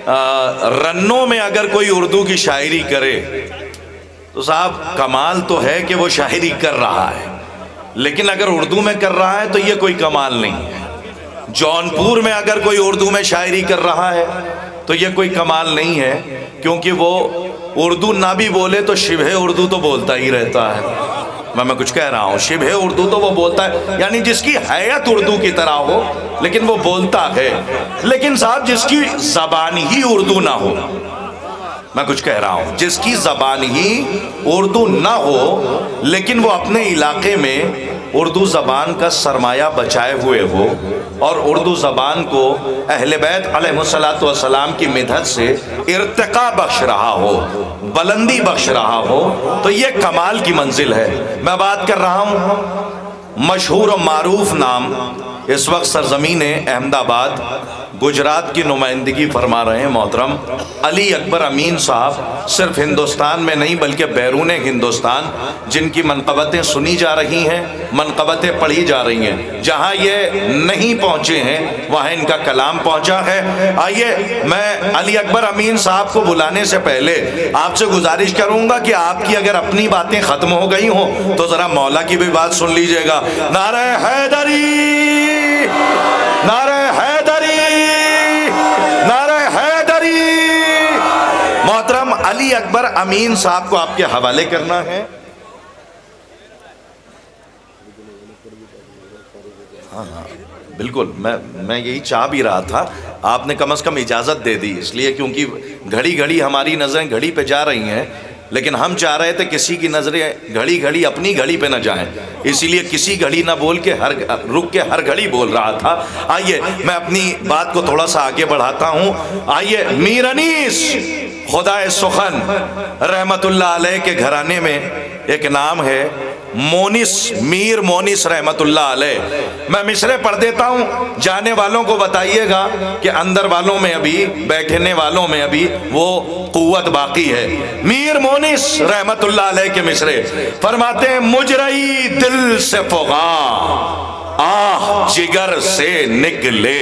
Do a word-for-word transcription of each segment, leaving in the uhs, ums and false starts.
रन्नों में अगर कोई उर्दू की शायरी करे तो साहब कमाल तो है कि वो शायरी कर रहा है, लेकिन अगर उर्दू में कर रहा है तो ये कोई कमाल नहीं है। जौनपुर में अगर कोई उर्दू में शायरी कर रहा है तो ये कोई कमाल नहीं है, क्योंकि वो उर्दू ना भी बोले तो शिबह उर्दू तो बोलता ही रहता है। मैं मैं कुछ कह रहा हूँ, शिबह उर्दू तो वो बोलता है, यानी जिसकी हैयत उर्दू की तरह हो लेकिन वो बोलता है। लेकिन साहब जिसकी ज़बान ही उर्दू ना हो, मैं कुछ कह रहा हूँ, जिसकी ज़बान ही उर्दू ना हो लेकिन वो अपने इलाके में उर्दू ज़बान का सरमाया बचाए हुए हो और उर्दू ज़बान को अहले बैत अलैहिस्सलातु वस्सलाम की मिदहत से इर्तिका बख्श रहा हो, बुलंदी बख्श रहा हो, तो ये कमाल की मंजिल है। मैं बात कर रहा हूँ मशहूर और मारूफ नाम इस वक्त सरजमीन अहमदाबाद गुजरात की नुमाइंदगी फरमा रहे हैं मोहतरम अली अकबर अमीन साहब। सिर्फ हिंदुस्तान में नहीं बल्कि बैरून हिंदुस्तान जिनकी मनक़बतें सुनी जा रही हैं, मनक़बतें पढ़ी जा रही हैं, जहाँ ये नहीं पहुँचे हैं वहाँ इनका कलाम पहुँचा है। आइए मैं अली अकबर अमीन साहब को बुलाने से पहले आपसे गुजारिश करूँगा कि आपकी अगर अपनी बातें ख़त्म हो गई हों तो ज़रा मौला की भी बात सुन लीजिएगा। नारे हैदरी, नारे हैदरी, नारे हैदरी। मोहतरम अली अकबर अमीन साहब को आपके हवाले करना है। हाँ हाँ बिल्कुल, मैं मैं यही चाह भी रहा था, आपने कम से कम इजाज़त दे दी, इसलिए क्योंकि घड़ी घड़ी हमारी नज़रें घड़ी पे जा रही हैं, लेकिन हम चाह रहे थे किसी की नज़रें घड़ी घड़ी अपनी घड़ी पे न जाएं, इसीलिए किसी घड़ी ना बोल के हर रुक के हर घड़ी बोल रहा था। आइए मैं अपनी बात को थोड़ा सा आगे बढ़ाता हूँ। आइए मीर अनीस खुदाए सुखन रहमतुल्लाह अलैह के घराने में एक नाम है मोनिस, मीर मोनिस रहमतुल्लाह अलैह। मैं मिसरे पढ़ देता हूँ, जाने वालों को बताइएगा कि अंदर वालों में अभी, बैठने वालों में अभी वो कुव्वत बाकी है। मीर मोनिस रहमतुल्लाह अलैह के मिसरे फरमाते हैं, मुजरई दिल से फुगा आह जिगर से निकले।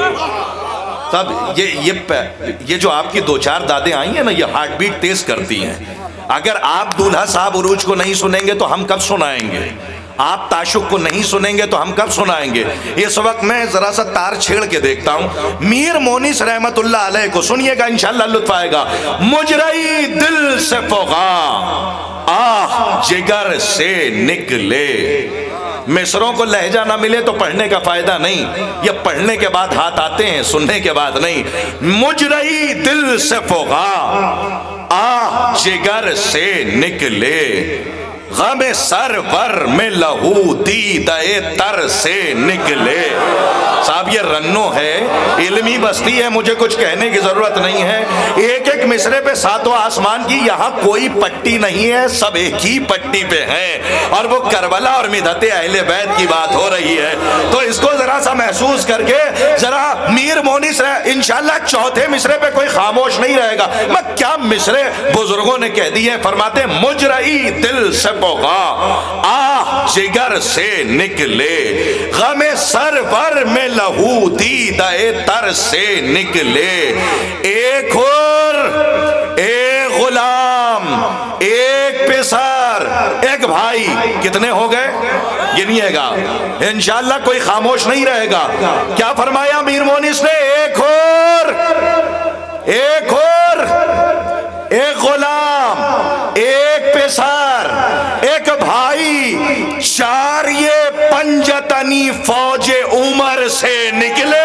तब ये ये ये जो आपकी दो चार दादें आई हैं ना, ये हार्ट बीट तेज करती हैं। अगर आप दूल्हा साहब उरूज को नहीं सुनेंगे तो हम कब सुनाएंगे? आप ताशुक को नहीं सुनेंगे तो हम कब सुनाएंगे? इस वक्त मैं जरा सा तार छेड़ के देखता हूँ। मीर मोनिस रहमतुल्लाह अलैह को सुनिएगा, इंशाअल्लाह लुत्फ आएगा। मुजरई दिल से फुगा आह जिगर से निकले। मिसरों को लहजा ना मिले तो पढ़ने का फायदा नहीं, ये पढ़ने के बाद हाथ आते हैं, सुनने के बाद नहीं। मुजरई दिल से फुगा आह जिगर से निकले, गमे सरवर में लहू दीदे तर से निकले। साहब ये रन्नो है, इल्मी बस्ती है, मुझे कुछ कहने की जरूरत नहीं है। एक एक मिसरे पे सातों आसमान की, यहाँ कोई पट्टी नहीं है, सब एक ही पट्टी पे है और वो करबला और मिदते अहले बैत की बात हो रही है। तो इसको जरा सा महसूस करके जरा मीर मोनिस इंशाल्लाह चौथे मिसरे पे कोई खामोश नहीं रहेगा। मैं क्या मिसरे बुजुर्गों ने कह दिए, फरमाते मुजरई दिल से आह जिगर से निकले, गमे सरवर में लहू दीदे तर से निकले। एक और एक गुलाम, एक पेशर, एक भाई, कितने हो गए गिनिएगा, इंशाअल्लाह कोई खामोश नहीं रहेगा। क्या फरमाया मीर मोनिस ने? एक और, एक और, एक गुलाम, एक पेशर, एक भाई, चार ये पंजतनी फौजे उमर से निकले।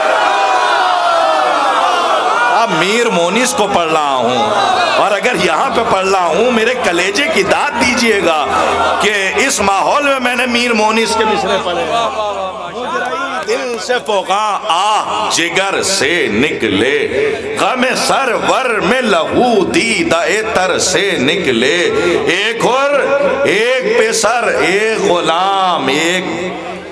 अब मीर मोनिस को पढ़ रहा हूं और अगर यहां पे पढ़ रहा हूं, मेरे कलेजे की दाद दीजिएगा कि इस माहौल में मैंने मीर मोनिस के मिसरे पढ़े। दिल से फुगा आह जिगर से निकले, गमे सरवर में लहू दीदे तर से निकले। एक और, एक पेशर, एक गुलाम, एक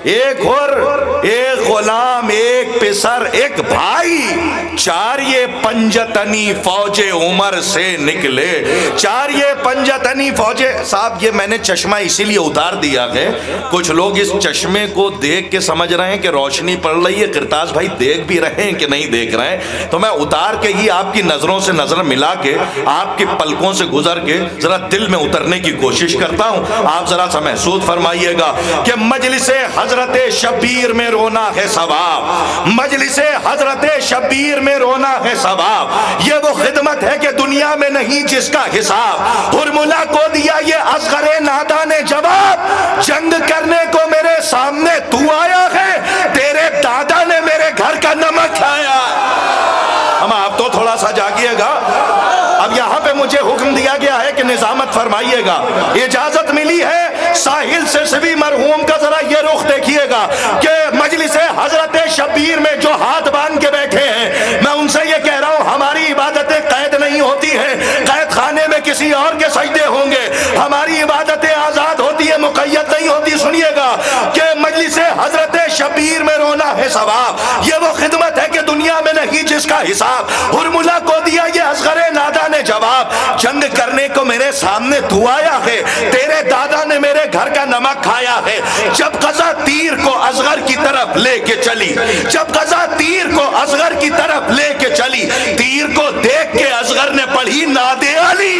एक हुर, एक गुलाम, एक पिसर, एक भाई, चार ये पंजतनी फौजे उमर से निकले। चार ये पंजतनी फौजे। साहब ये मैंने चश्मा इसीलिए उतार दिया है, कुछ लोग इस चश्मे को देख के समझ रहे हैं कि रोशनी पड़ रही है। किरताज भाई देख भी रहे हैं कि नहीं देख रहे हैं, तो मैं उतार के ही आपकी नजरों से नजर मिला के, आपकी पलकों से गुजर के जरा दिल में उतरने की कोशिश करता हूं। आप जरा सा महसूस फरमाइएगा कि मजलिसे हजरत शबीर में रोना है सवाब, मजलिसे हजरत शबीर में रोना है सवाब। ये वो खिदमत है कि दुनिया में नहीं जिसका हिसाब। हुरमुला को दिया ये असगरे नादा ने जवाब, जंग करने को मेरे सामने तू आया है, तेरे दादा ने मेरे घर का नमक खाया। हम आप तो थोड़ा सा जागिएगा। अब यहाँ पे मुझे हुक्म दिया गया है कि निजामत फरमाइएगा। इजाजत मिली है साहिल से सभी मरहूम का, जरा ये रुख देखिएगा कि मजलिसे हजरत शबीर में जो हाथ बांध के बैठे हैं, मैं उनसे ये कह रहा हूँ हमारी इबादतें कैद नहीं होती है, कैद खाने में किसी और के सजदे होंगे। हमारी इबादतें आजाद होती है, मुकय्यद नहीं होती। सुनिएगा कि मजलिसे हजरत शबीर में रोना है सवाब। ये वो खिदमत है कि दुनिया में नहीं जिसका हिसाब। हुरमुला को दिया ये असगरे नादा ने जवाब, जंग करने को मेरे सामने तू आया है, तेरे दादा ने मेरे घर का नमक खाया है। जब कज़ा तीर को असगर की तरफ लेके चली, जब कज़ा तीर को असगर की तरफ लेके चली, तीर को देख के असगर ने पढ़ी नादे अली।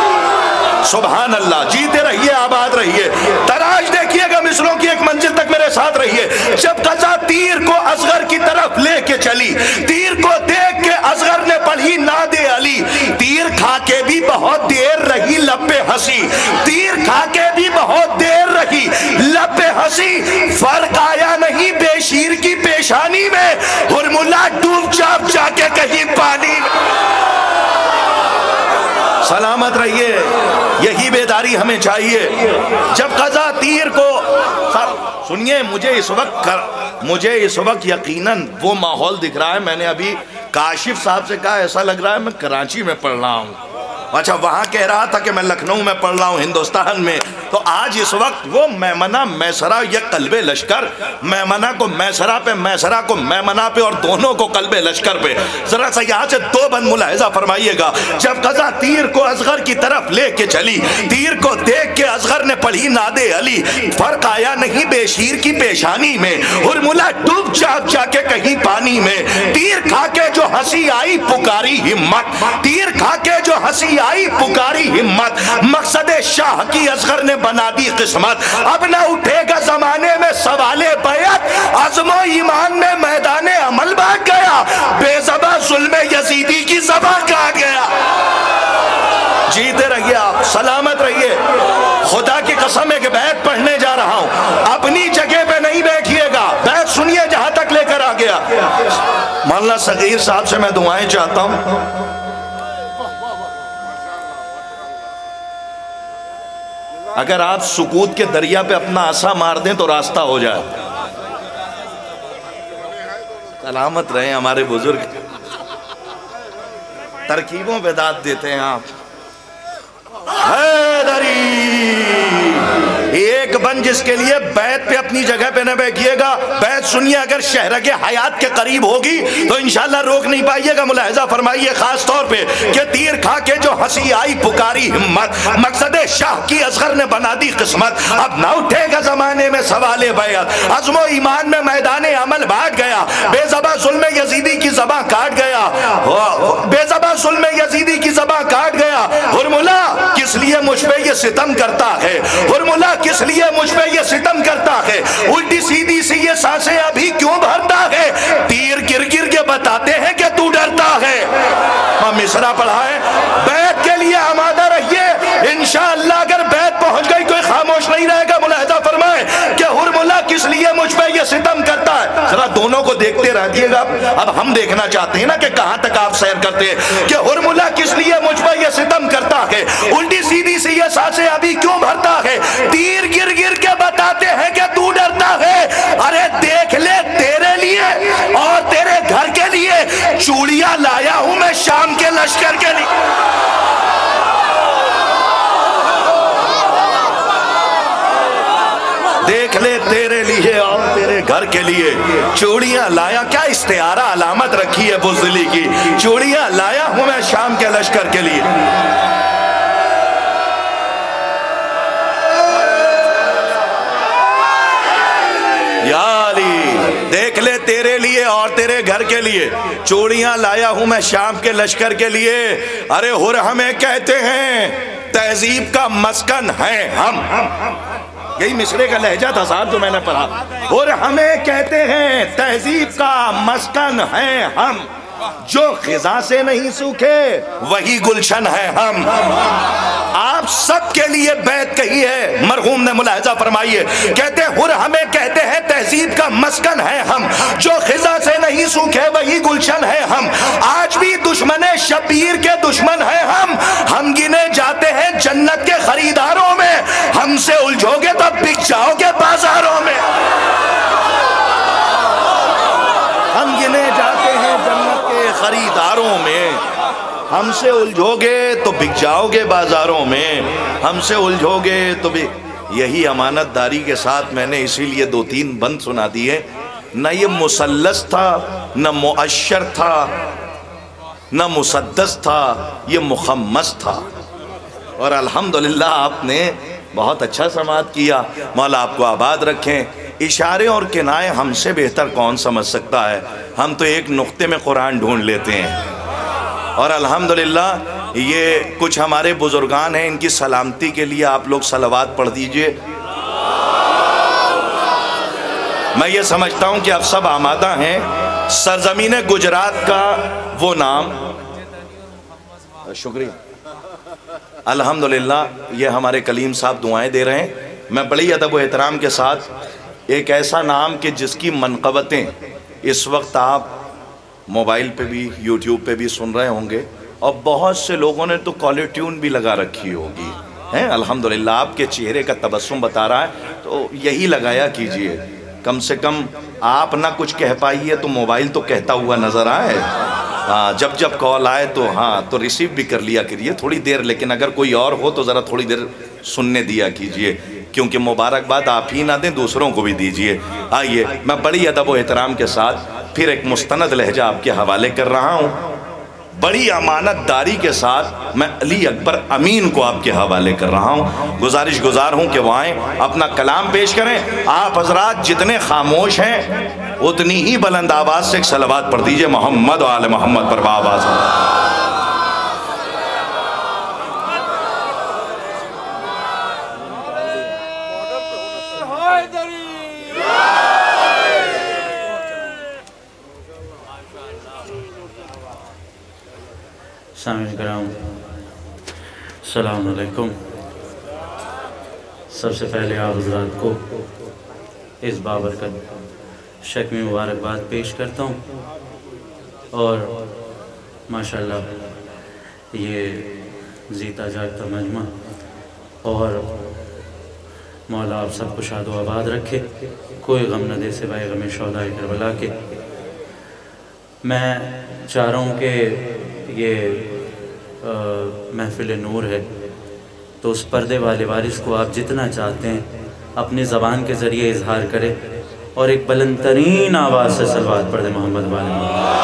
सुभान अल्लाह। जीते रहिए, आबाद रहिए। तराज देखिएगा मिसरों की एक मंजिल तक मेरे साथ रहिए। जब कज़ा तीर को असगर की तरफ लेके चली, तीर को देख के असगर ने पढ़ी नादे अली। तीर खा के भी बहुत देर रही लब पे हंसी, तीर खा के भी बहुत देर रही लब पे हंसी। फर्क आया नहीं बेशीर की पेशानी में, हुरमुला डूब चाप जाके कहीं पानी में। सलामत रहिए, यही बेदारी हमें चाहिए। जब कज़ा तीर को, सुनिए मुझे इस वक्त कर, मुझे इस वक्त यकीनन वो माहौल दिख रहा है। मैंने अभी काशिफ साहब से कहा ऐसा लग रहा है मैं कराची में पढ़ रहा हूँ। अच्छा वहाँ कह रहा था कि मैं लखनऊ में पढ़ रहा हूँ हिंदुस्तान में। तो आज इस वक्त वो मैमना मैसरा या कल्बे लश्कर, मैमना को मैसरा पे, मैसरा को मैमना पे, और दोनों को कल्बे लश्कर पे। जरा सा यहाँ से दो बंद मुलाहिजा फरमाइएगा। जब कज़ा तीर को असगर की तरफ लेके चली, तीर को देख के असगर ने पढ़ी नादे अली। फर्क आया नहीं बेशीर की पेशानी में, हुरमुला डूब चाप जाके कहीं पानी में। तीर खा के जो हंसी आई पुकारी हिम्मत, तीर खा के जो हंसी आई पुकारी हिम्मत। मकसद शाह की असगर ने बना दी किस्मत, अब ना उठेगा जमाने में सवाले बैत। अज़्मो ईमान में मैदाने अमल भाग गया, बेज़बा जुल्मे यजीदी की ज़बा कहा गया। जीते रहिए आप, सलामत रहिए। खुदा की कसम एक बैत पढ़ने जा रहा हूं, अपनी जगह पे नहीं बैठिएगा, बैत सुनिए जहां तक लेकर आ गया। मौलाना सगीर साहब से मैं दुआएं चाहता हूं। अगर आप सुकूत के दरिया पे अपना आसा मार दें तो रास्ता हो जाए। सलामत रहे हमारे बुजुर्ग, तरकीबों पे दाद देते हैं आप। हैदरी एक बन जिसके लिए बैत पे अपनी जगह पे न बैठिएगा। बैत सुनिए अगर शहरगे हयात के करीब होगी तो इंशाल्लाह रोक नहीं पाइएगा। मुलाहिजा फरमाइए खास तौर पे कि तीर खा के जो हंसी आई पुकारी हिम्मत। मकसद शाह की असगर ने बना दी किस्मत, अब ना उठेगा जमाने में सवाले बैत। अज़्मो ईमान में मैदाने अमल भाग गया, बेज़बा जुल्मे यजीदी की ज़बा काट गया, बेज़बा जुल्मे यजीदी की ज़बा काट गया। हुरमुला किस लिए मुझ पे ये सितम करता है, हुरमुला किस लिए मुझ पे ये सितम करता है। उल्टी सीधी सी ये सांसें अभी क्यों भरता है, तीर गिर गिर के बताते हैं कि तू डरता है। मां मिसरा पढ़ा है। बैत के लिए आमादा रहिए, इंशाअल्लाह अगर बैत पहुंच गई कोई खामोश नहीं रहेगा। मुलाहिजा फरमाए कि हुरमुला किस लिए मुझ पे ये सितम करता है। जरा दोनों को देखते रहिएगा। अब हम देखना चाहते हैं ना कि कहां तक आप सैर करते हैं कि हुरमुला किस लिए मुझ पे ये सितम करता है, उल्टी सीधी सी ये सांसें अभी क्यों भरता है, तीर गिर गिर के बताते हैं कि तू डरता है। अरे देख ले तेरे लिए और तेरे घर के लिए चूड़ियां लाया हूं मैं शाम के लश्कर के लिए। देख ले तेरे लिए और तेरे घर के लिए चूड़ियां लाया, क्या इस्तेआरा अलामत रखी है बुज़दिली की, चूड़ियां लाया हूं मैं शाम के लश्कर के लिए। या अली देख ले तेरे लिए और तेरे घर के लिए चूड़ियां लाया हूं मैं शाम के लश्कर के लिए। अरे हुर हमें कहते हैं तहजीब का मस्कन है हम, यही मिसरे का लहजा था साहब जो मैंने पढ़ा। हुर हमें कहते हैं तहजीब का मस्कन है हम, जो खिजा से नहीं सूखे वही गुलशन है हम। आप सबके लिए बैत कही है, मरहूम ने मुलाहजा फरमाइए, कहते हुर हमें कहते हैं तहजीब का मस्कन है हम, जो खिजा से नहीं सूखे वही गुलशन है हम। आज भी दुश्मने शबीर के दुश्मन है हम, हम गिने जाते हैं जन्नत के खरीदारों में, हमसे उलझोगे तो बिक जाओगे बाजारों में। हम गिने जाते हैं जन्नत के खरीदारों में, हमसे उलझोगे तो बिक जाओगे बाजारों में, हमसे उलझोगे तो भी। यही अमानतदारी के साथ मैंने इसीलिए दो तीन बंद सुना दिए। न ये मुसल्लस था, न मुअश्शर था, न मुसद्दस था, ये मुखम्मस था। और अल्हम्दुलिल्लाह आपने बहुत अच्छा समात किया, मौला आपको आबाद रखें। इशारे और किनाए हमसे बेहतर कौन समझ सकता है, हम तो एक नुक्ते में कुरान ढूंढ लेते हैं। और अल्हम्दुलिल्लाह ये कुछ हमारे बुजुर्गान हैं, इनकी सलामती के लिए आप लोग सलवात पढ़ दीजिए। मैं ये समझता हूँ कि आप सब आमादा हैं। सरजमीन गुजरात का वो नाम, शुक्रिया अल्हम्दुलिल्लाह, ये हमारे कलीम साहब दुआएं दे रहे हैं। मैं बड़ी अदब व एहतराम के साथ एक ऐसा नाम कि जिसकी मनक़बतें इस वक्त आप मोबाइल पे भी यूट्यूब पे भी सुन रहे होंगे, और बहुत से लोगों ने तो कॉलर ट्यून भी लगा रखी होगी, हैं अल्हम्दुलिल्लाह। आपके चेहरे का तबस्सुम बता रहा है, तो यही लगाया कीजिए। कम से कम आप ना कुछ कह पाइए तो मोबाइल तो कहता हुआ नज़र आए। हाँ, जब जब कॉल आए तो हाँ तो रिसीव भी कर लिया करिए थोड़ी देर, लेकिन अगर कोई और हो तो ज़रा थोड़ी देर सुनने दिया कीजिए, क्योंकि मुबारकबाद आप ही ना दें दूसरों को भी दीजिए। आइए मैं बड़ी अदब व एहतराम के साथ फिर एक मुस्तनद लहजा आपके हवाले कर रहा हूँ। बड़ी अमानतदारी के साथ मैं अली अकबर अमीन को आपके हवाले कर रहा हूँ। गुजारिश गुजार हूँ कि वो आएँ, अपना कलाम पेश करें। आप हजरात जितने खामोश हैं उतनी ही बुलंद आवाज़ से एक सलवात पढ़ दीजिए मोहम्मद व आले मोहम्मद पर बाआवाज़। सामिन कराम, सलाम अलैकुम। सबसे पहले आप हज़रात को इस बाबरकत शक में मुबारकबाद पेश करता हूँ, और माशाल्लाह ये जीता जागता मजमा, और मौला आप सबको शाद व आबाद रखे, कोई गम न दे सिवाय गम शौदाए करबला के। मैं चाह रहा हूँ कि ये महफिल नूर है, तो उस पर्दे वाले वारिस को आप जितना चाहते हैं अपनी ज़बान के ज़रिए इजहार करें, और एक बुलंद तरीन आवाज़ से सलवात पढ़ दे मोहम्मद वाले।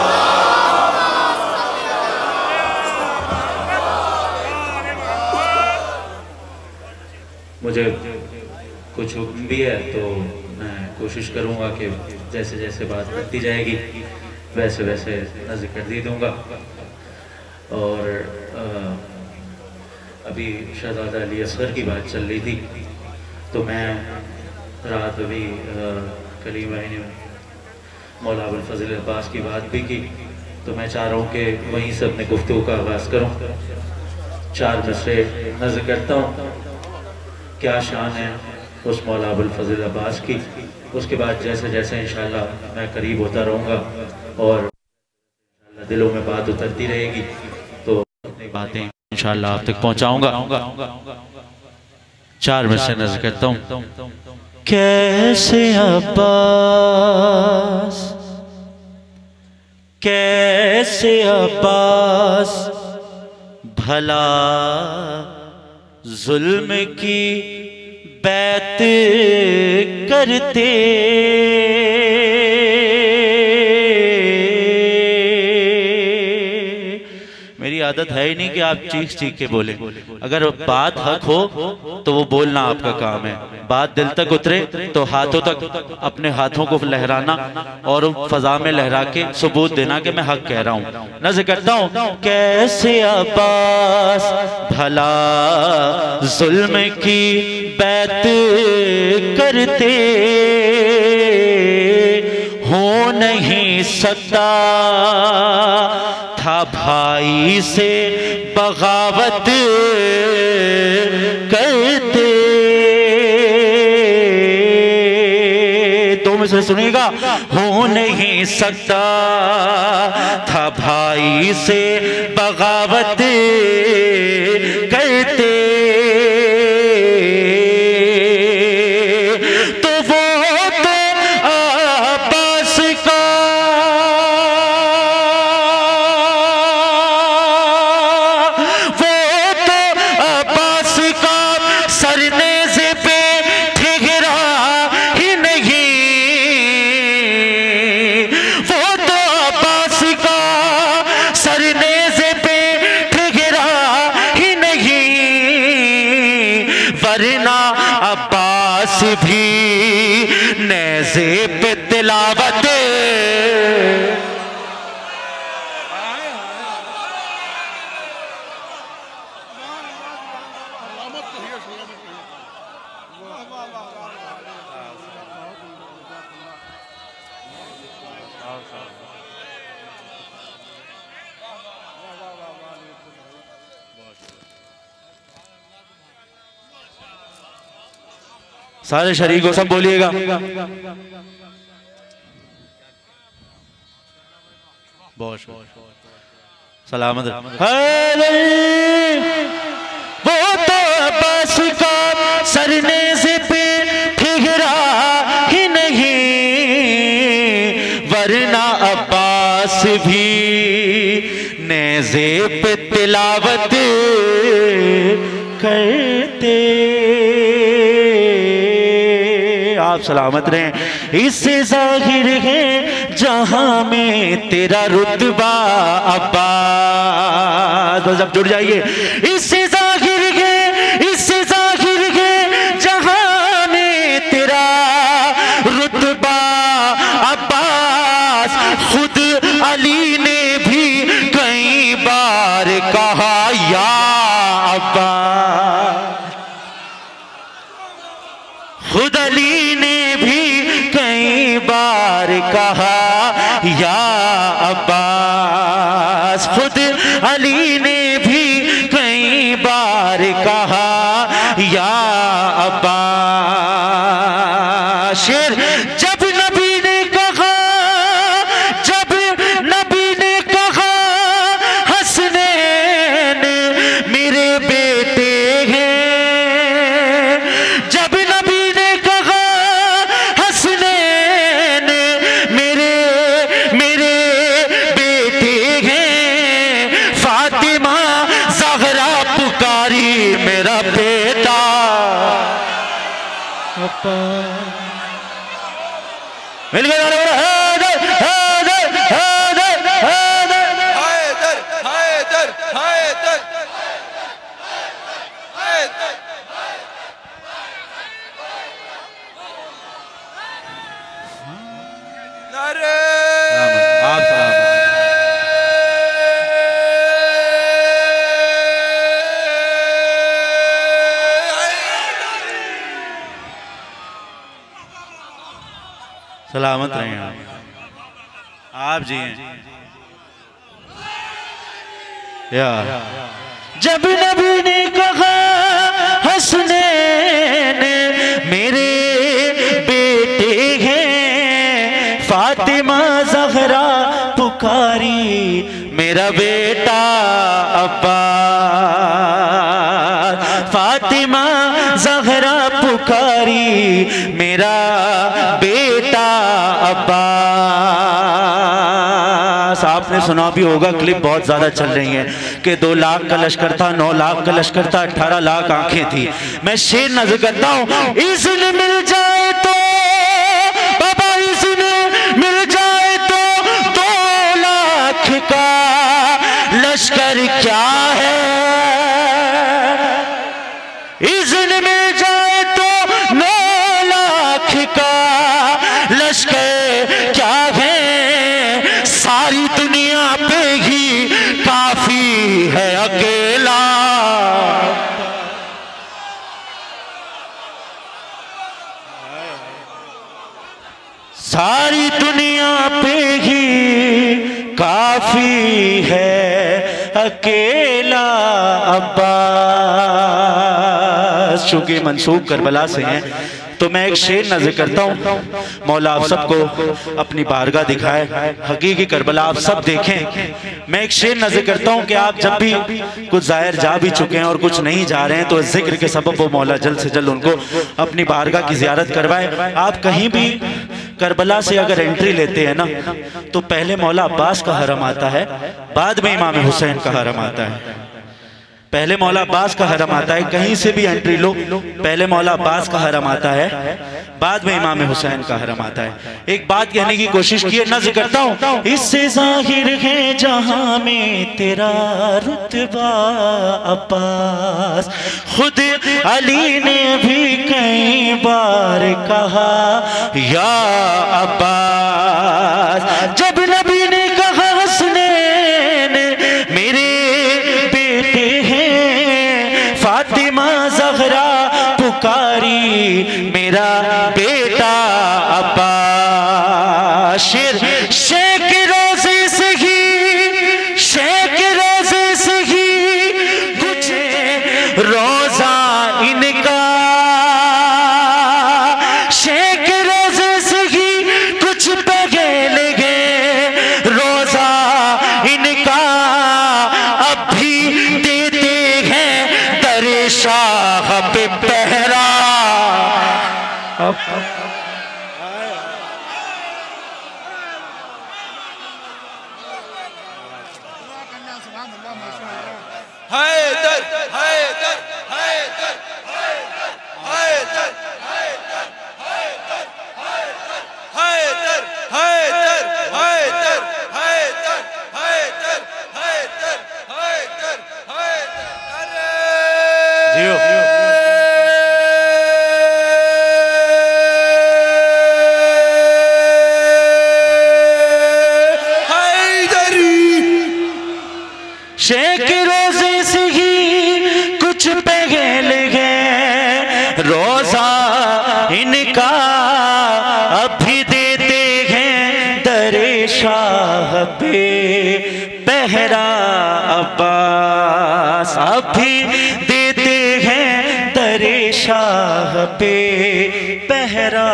मुझे कुछ हुक्म भी है तो मैं कोशिश करूँगा कि जैसे जैसे बात बढ़ती जाएगी वैसे वैसे नज़र कर दी दूँगा। और आ, अभी शहज़ादा अली असगर की बात चल रही थी, तो मैं रात अभी करीम भाई ने मौला अबुल फज़ल अब्बास की बात भी की, तो मैं चाह रहा हूँ कि वहीं से अपने गुफ्तगू का आगाज़ करूँ। चार मिसरे नज़र करता हूँ, क्या शान है उस मौला अबुल फज़ल अब्बास की। उसके बाद जैसे जैसे इंशाअल्लाह मैं करीब होता रहूँगा और दिलों में बात उतरती रहेगी, तो अपनी बातें इंशाअल्लाह आप तक पहुँचाऊँगा। चार मिसरे नज़र करता हूँ। कैसे अब्बास, कैसे अब्बास भला जुल्म की बैत करते, मेरी आदत है ही नहीं कि आप चीख चीख के बोले। अगर बात हक हो तो वो बोलना आपका काम है, बात दिल तक उतरे तो हाथों तक अपने हाथों को लहराना और फजा में लहरा के सबूत देना कि मैं हक कह रहा हूँ। नज़र करता हूँ कैसे अब्बास भला जुल्म की बैत करते, हो नहीं सकता था भाई से बगावत करते। तो मुझसे सुनिएगा, हो नहीं सकता था भाई से बगावत करते, तो वो तो अब्बास का अब्बास भी नेज़े पे तिलावत, सारे शरीक को सब बोलिएगा। बहुत सलामत। वो तो अब्बास का सरनेज़े पे ठिहरा ही नहीं, वरना अब्बास भी नेज़े पे तिलावत करते। आप सलामत रहें। इससे जाहिर है जहां में तेरा रुतबा अब्बास, बस अब जुड़ जाइए। इससे जाहिर है, इससे जाहिर है जहां में तेरा रुतबा अब्बास। खुद अली ने भी कई बार कहा या अब्बास, खुद अली ने भी कई बार कहा या अब्बास, खुद अली ने भी कई बार कहा या अब्बास। शेर जब नबी ने कहा, जब नबी ने कहा हसनैन मेरे बेटे हैं, जब नबी ने कहा हसनैन मेरे मेरे बेटे हैं, फातिमा ज़हरा पुकारी मेरा बेटा। मिल गया हैदर हैदर हैदर हैदर हैदर हैदर हैदर हैदर। नारे आप सलामत। सलामत रहें आप। आप जी हैं या। जब नबी ने कहा हसनैन मेरे बेटे हैं, फातिमा ज़हरा पुकारी मेरा बेटा अब्बास, फातिमा ज़हरा पुकारी मेरा बेटा अब्बास। आपने सुना भी होगा, क्लिप बहुत ज्यादा चल रही है कि दो लाख का लश्कर था, नौ लाख का लश्कर था, अठारह लाख आंखें थी। मैं शेर नजर करता हूँ, इज़्न मिल जाए तो बाबा, इज़्न मिल जाए तो दो लाख का लश्कर क्या है, इज़्न मिल जाए तो नौ लाख का लश्कर क्या है, सारी दुनिया पे ही काफी है अकेला। सारी दुनिया पे ही काफी है अकेला अब्बास। चूंकि मंसूब करबला से हैं तो मैं एक शेर नज़र करता हूँ, मौला आप सबको अपनी बारगाह दिखाए, हकीकी करबला आप सब देखें। मैं एक शेर नज़र करता हूँ कि आप जब भी कुछ ज़ाहिर जा भी चुके हैं और कुछ नहीं जा रहे हैं तो जिक्र के सबब वो मौला जल्द से जल्द उनको अपनी बारगाह की ज़ियारत करवाए। आप कहीं भी करबला से अगर एंट्री लेते हैं ना तो पहले मौला अब्बास का हरम आता है, बाद में इमाम हुसैन का हरम आता है। पहले मौला अब्बास का हरम आता है, कहीं से भी एंट्री लो पहले मौला अब्बास का हरम आता है, बाद में इमाम हुसैन का हरम आता है। एक बात कहने की कोशिश की है, नज़र करता हूँ, इससे जाहिर है जहां में तेरा रुतबा अब्बास। खुद अली ने भी कई बार कहा या अब्बास, जब नबी ने कहा हसनैन मेरे फातिमा ज़हरा पुकारी मेरा बेटा अब्बास। शेर शेख रोज़े से ही, शेख रोज़े से ही कुछ रोज़ा इनका, शेख रोज़े से ही कुछ पगल गए रोज़ा इनका, अब भी देते हैं दर शाह पे पहरा। हैदर हैदर हैदर हैदर हैदर हैदर हैदर हैदर हैदर हैदर हैदर हैदर हैदर हैदर हैदर जियो शेख रोज़े से ही कुछ पहल गए रोज़ा इनका, अभी देते हैं दरे शाह पे पहरा अब्बास, अभी देते हैं दरे शाह पे पहरा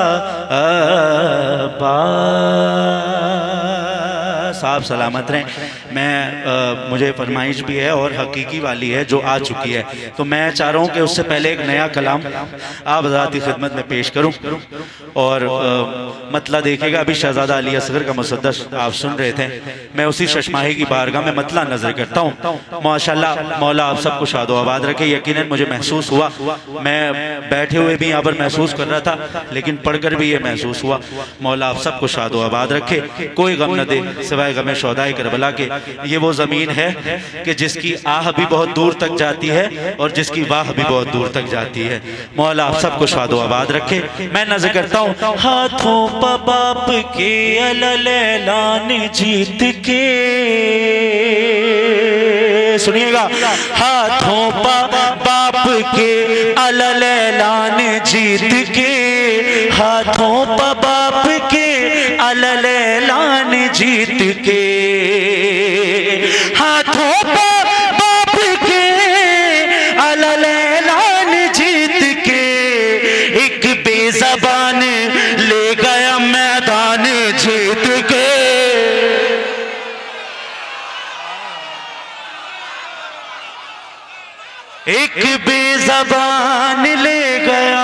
अब्बास। आप सलामत रहें। मैं आ, मुझे फरमाइश भी है और हकीकी वाली है जो आ चुकी है, तो मैं चाह रहा हूँ कि उससे पहले एक नया कलाम आप हज़रात की खिदमत में पेश करूँ। और आ, मतला देखिएगा, अभी शहजादा अली असगर का मुसद्दस आप सुन रहे थे, मैं उसी शशमाही की बारगाह में मतला नजर करता हूँ। माशाल्लाह मौला आप सबको शादो आबाद रखे। यकीनन मुझे महसूस हुआ, मैं बैठे हुए भी यहाँ पर महसूस कर रहा था लेकिन पढ़कर भी ये महसूस हुआ, मौला आप सबको शादो आबाद रखे, कोई गम न दे सिवाय गमे शौदाए करबला के। ये वो जमीन है कि जिसकी आह भी बहुत दूर तक जाती है और जिसकी वाह भी बहुत दूर तक जाती है। मौला आप सबको शादो आबाद रखे। मैं नजर करता हूँ, हाथों पर बाप के अलैलान जीत के, सुनिएगा, हाथों पर बाप के अलैलान जीत के, हाथों पर बाप के अलैलान जीत के, हाथों पर बाप के अलैलान जीत के, एक बेज़बान ले गया मैदान जीत के। एक बेज़बान ले गया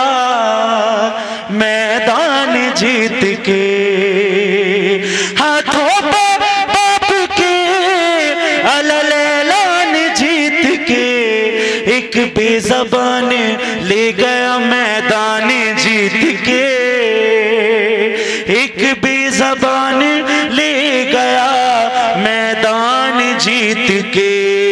मैदान जीत के, हाथों पर बाप एक बेज़बान ले गया मैदान जीत के, एक बेज़बान ले गया मैदान जीत के।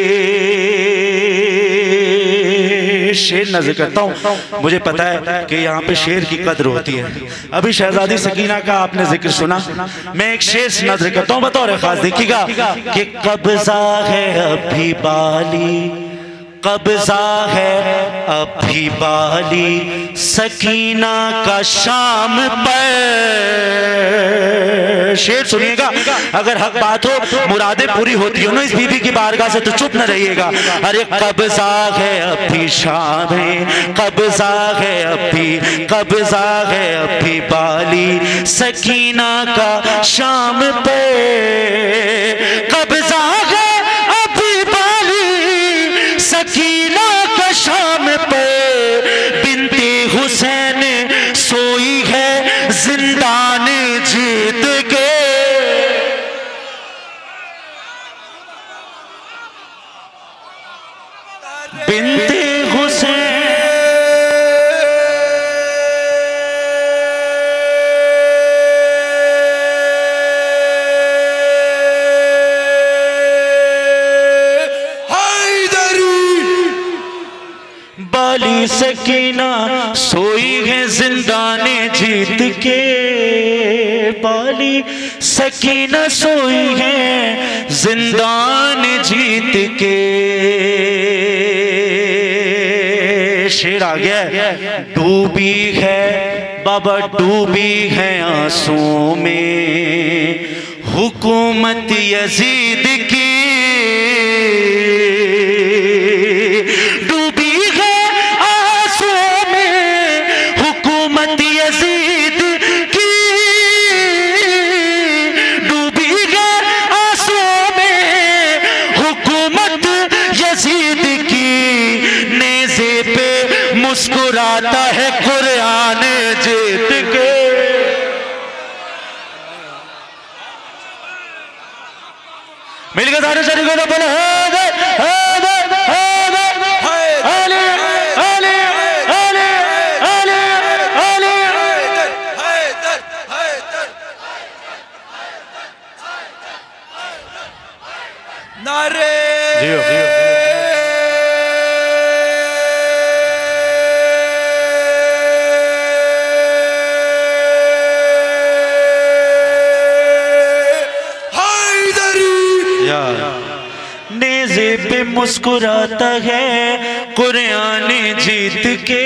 शेर नज़र करता हूँ, मुझे पता है कि यहाँ पे शेर की कदर होती है। अभी शहजादी सकीना का आपने जिक्र सुना, मैं एक शेर से नज़र करता हूँ बतौर खास, देखिएगा कि कब्जा है अभी बाली, कब्जा है अभी बाली सकीना का शाम पर। शेर सुनिएगा, अगर हक बात हो, मुरादें पूरी होती हो ना इस बीबी की बारगाह से, तो चुप न रहिएगा। अरे कब्जा है अभी शाम है, कब्जा है अभी, कब्जा है अभी बाली सकीना का शाम पे, कब्जा है अभी बाली सकीना का शाम पे। बिनते हुसैन सोई है जिंदान जीत के, बिनते हुसैन बाली सकीना सोई है जिंदान जीत के, बाली सकीना सोई है जिंदान जीत के। शेर आ गया, डूबी है बाबा डूबी है आंसू में हुकूमत यजीद की, मुस्कुराता है कुरान जीत के। मिलकर सारे शरीकों को बोले हैदर हैदर हैदर अली अली अली अली अली हैदर हैदर नारे जियो जियो मुस्कुराता है कुरान जीत के,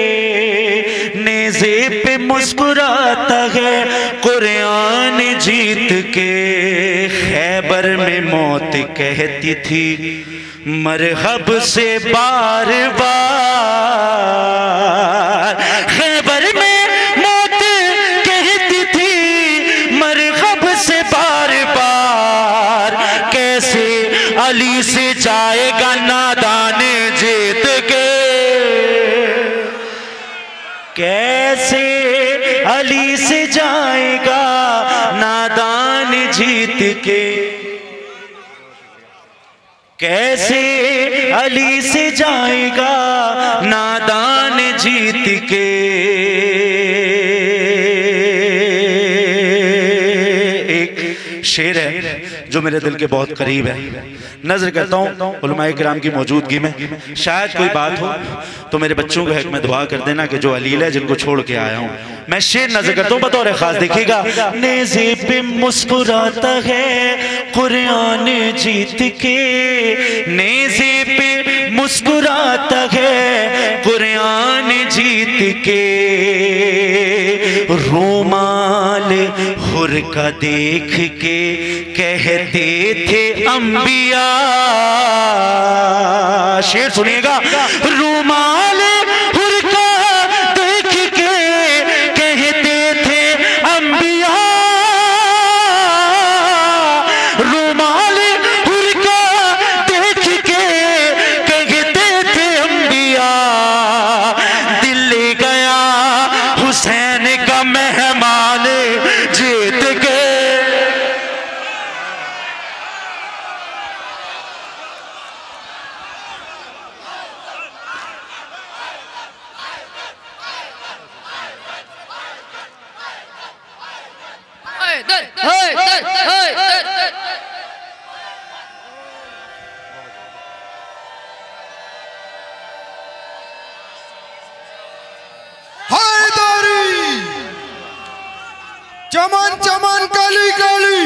नेज़े पे मुस्कुराता है कुरान जीत के। खैबर में मौत कहती थी मरहब से बार बार, खैबर में मौत कहती थी मरहब से बार बार। कैसे अली से जाएगा नादान जीत के, कैसे अली से जाएगा नादान जीत के, कैसे अली से जाएगा नादान जीत के। एक शेर है जो मेरे दिल के बहुत करीब है, नजर करता हूँ उलमाए किराम की मौजूदगी में, शायद कोई बात हो तो मेरे बच्चों को हक में दुआ कर देना कि जो अलील है जिनको छोड़ के आया हूँ। मैं शेर नजर करता हूँ बतौर खास, देखिएगा। नेज़े पे मुस्कुराता है कुरान जीत के, नेज़े पे मुस्कुराता है कुरान जीत के। रूमाल हुर का देख के कहते थे अंबिया, शेर सुनिएगा। रूमाल हुर का देख के कहते थे अंबिया, रूमाल हुर का देख के कहते थे अंबिया। दिल ले गया हुसैन का मेहमान जीत के, हैदर हैदर हैदर चमन चमन गली गली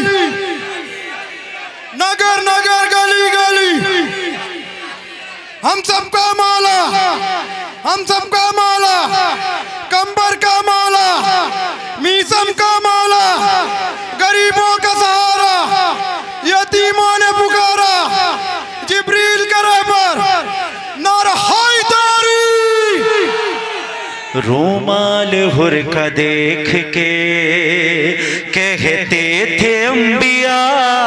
नगर नगर गली गली हम सबका माला हम सबका माला कंबर का माला मीसम का माला गरीबों का सहारा यतीमों ने पुकारा जिब्रील करे पर नारा हैदरी। रूमाल हुर का देख के कहते थे अंबिया,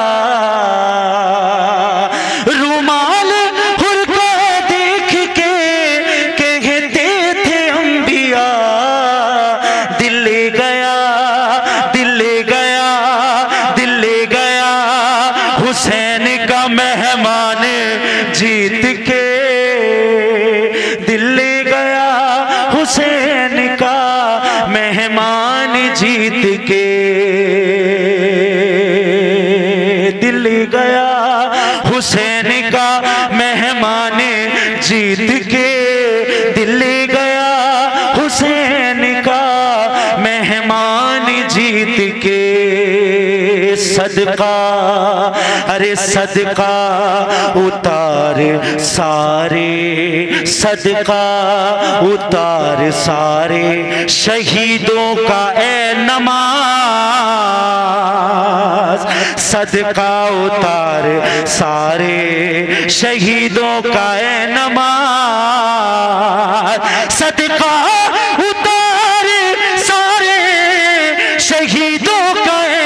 रूमाल हुर का देख के कहते थे अंबिया, दिल ले गया दिल ले गया दिल ले गया हुसैन का मेहमान जीत के, दिल ले गया हुसैन का मेहमान जीत के, दिल गया हुसैन का मेहमान जीत के, दिल गया हुसैन का मेहमान जीत के। सदका अरे सदका उतार सारे, सदका उतार सारे शहीदों का ए नमाज, सदका उतार सारे शहीदों का ए नमाज, सदका उतार सारे शहीदों का ए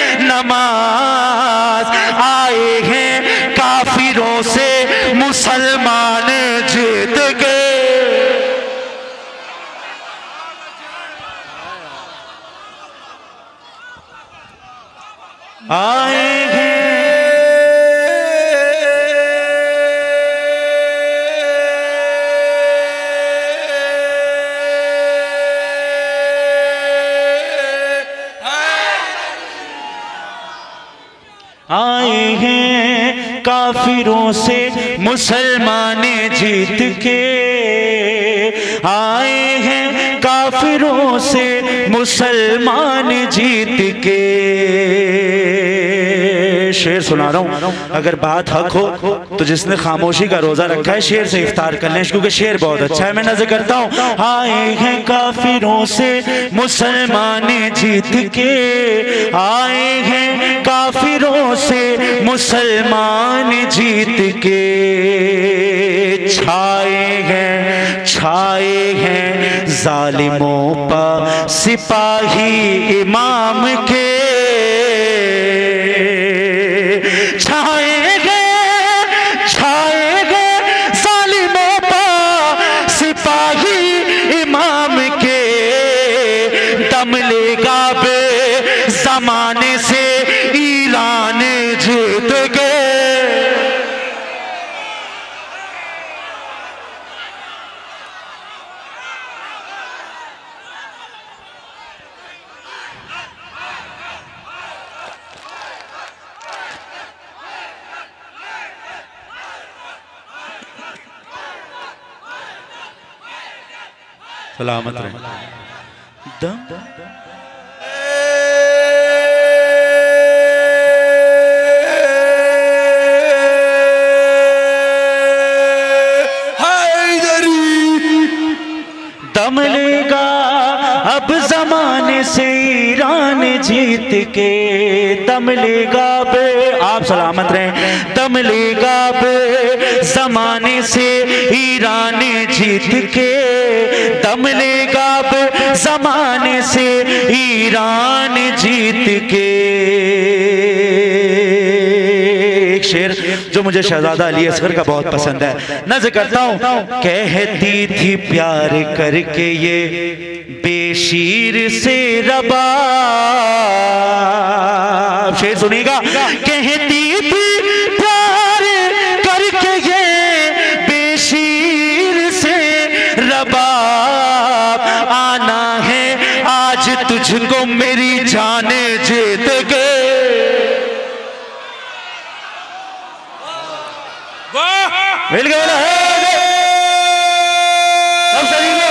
नमाज। आए हैं काफिरों से मुसलमान जीत गए, आए हैं आए हैं काफिरों से मुसलमान जीत के, आए हैं काफिरों से मुसलमान जीत के। शेर सुना रहा हूं, अगर बात हक हो तो जिसने खामोशी का रोजा रखा है शेर से इफ्तार कर लें, क्योंकि शेर बहुत अच्छा है। मैं नजर करता हूं, आए हैं काफिरों से मुसलमान जीत के, आए हैं काफिरों से मुसलमान जीत के। छाए हैं छाए हैं जालिमों पर सिपाही इमाम के, छाएंगे छाएंगे जालिमों पर सिपाही इमाम के, दम लेगा बे जमाने से ईरान जीत गए। सलामत रहे। दम दम लेगा अब जमाने से ईरान जीत के, दम लेगा बे आप सलामत रहें, दम लेगा बे जमाने से ईरान जीत के, दम लेगा बे जमाने से ईरान जीत के। एक शेर जो मुझे शहजादा अली असगर का बहुत पसंद है, नज़र करता हूँ। कहती थी प्यार करके ये बेशीर से रबाब, शेर सुनिएगा। कहती थी प्यार करके ये बेशीर से रबाब, आना है आज तुझको मेरी जान जीत मिल गए ना सब शरीरों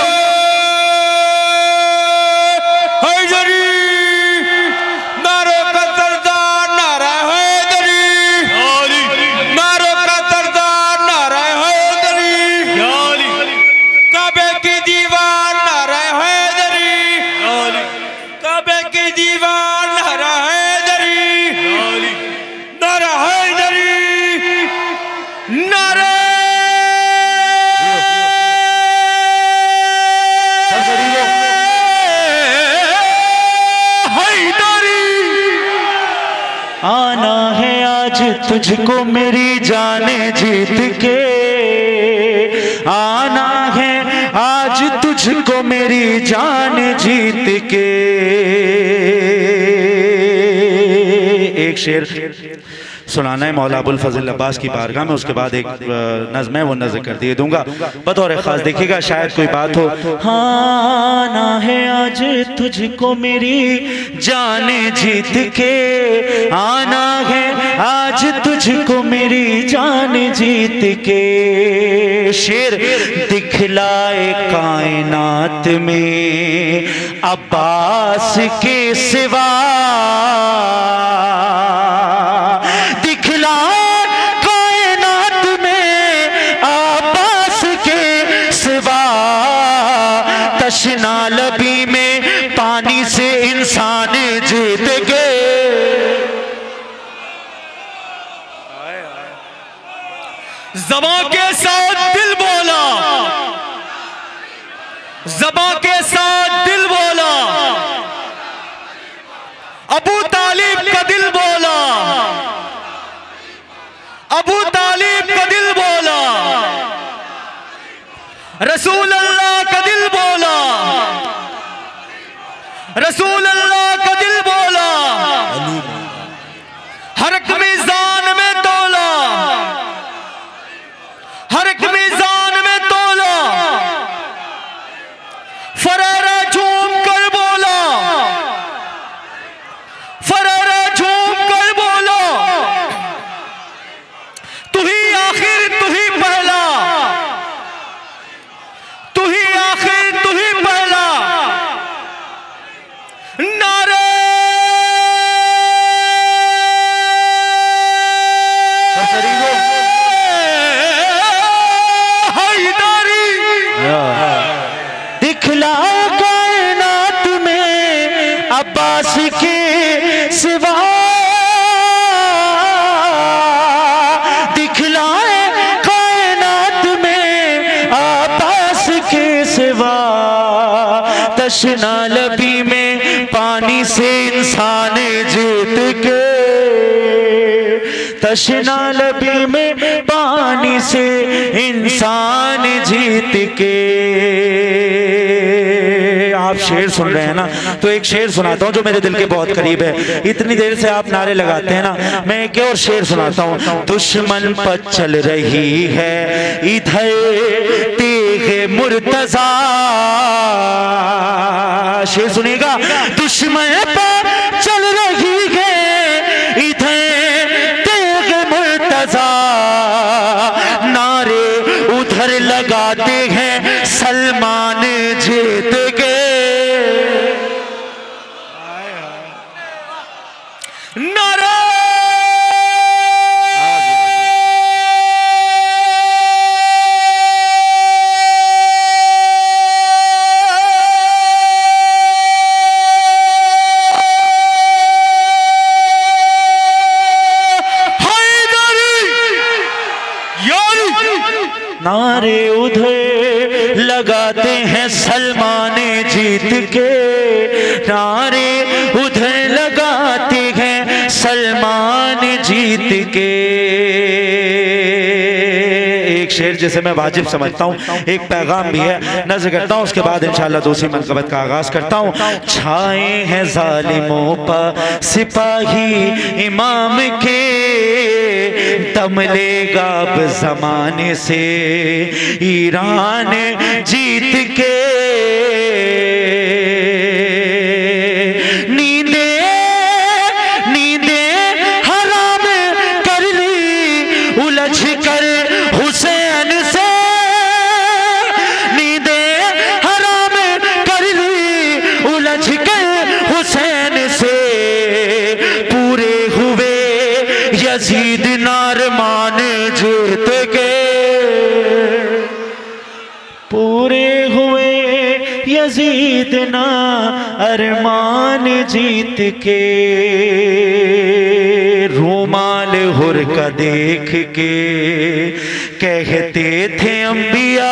हैदरी नारों का सरदार नारा हैदरी नारों का सरदार नारा हैदरी काबे की दीवार नारा हैदरी काबे की दीवार नारा हैदरी नारा हैदरी नारा आना है आज तुझको मेरी जाने जीत के, आना है आज तुझको मेरी जान जीत के। एक शेर सुनाना है मौला अबुल फजल अब्बास की बारगाह में, उसके बाद एक नज़्म है वो नज़्म कर दिए दूंगा। बतौर खास देखिएगा शायद कोई बात हो। हाँ ना है आज तुझको मेरी जान जीत के, आना है आज तुझको मेरी जान जीत के। शेर दिखलाए कायनात में अब्बास के सिवा, तशना लबी में पानी से इंसान जीत गए। ज़बां के साथ दिल बोला, ज़बां के साथ दिल बोला, अबू तालिब का दिल बोला, अबू तालिब का दिल बोला, रसूल अल्लाह का दिल बोला, रसूल अल्लाह का दिल बोला, हर एक मीज़ान में तोला, हर एक मीज़ान में तोला, फरारा झूम कर बोला, फरारा झूम कर बोला, तू ही आखिर तू ही पहला, तू ही आखिर तू ही पहला। नारे हैदरी दिखला कायनात में अब्बास के सिवा, दिखलाए कायनात में अब्बास के सिवा। तशना लबी में पानी से इंसान जीत के, तशना लबी में पानी से इंसान जीत के। आप शेर सुन रहे हैं ना, तो एक शेर सुनाता हूँ जो मेरे दिल के बहुत करीब है। इतनी देर से आप नारे लगाते हैं ना, मैं एक और शेर सुनाता हूँ। दुश्मन पर चल रही है इधर तेगे मुर्तजा, शेर सुनिएगा। दुश्मन पर चल रही है इधर तेगे मुर्तजा, नारे उधर लगाते हैं सलमान जीत गए। नारा नारे उधर लगाते हैं सलमान जीत के, नारे उधर लगाते हैं सलमान जीत के। एक शेर जिसे मैं वाजिब समझता हूँ, एक पैगाम भी है, नज़र करता हूँ, उसके बाद इंशाअल्लाह दूसरी मनक़बत का आगाज़ करता हूँ। छाए हैं ज़ालिमों पर सिपाही इमाम के, दम लेगा अब ज़माने से ईरान जीत के। नींदे नींदे हराम कर ली उलझ कर यजीद ना अरमान जीत के, रूमाल हुर का देख के कहते थे अंबिया,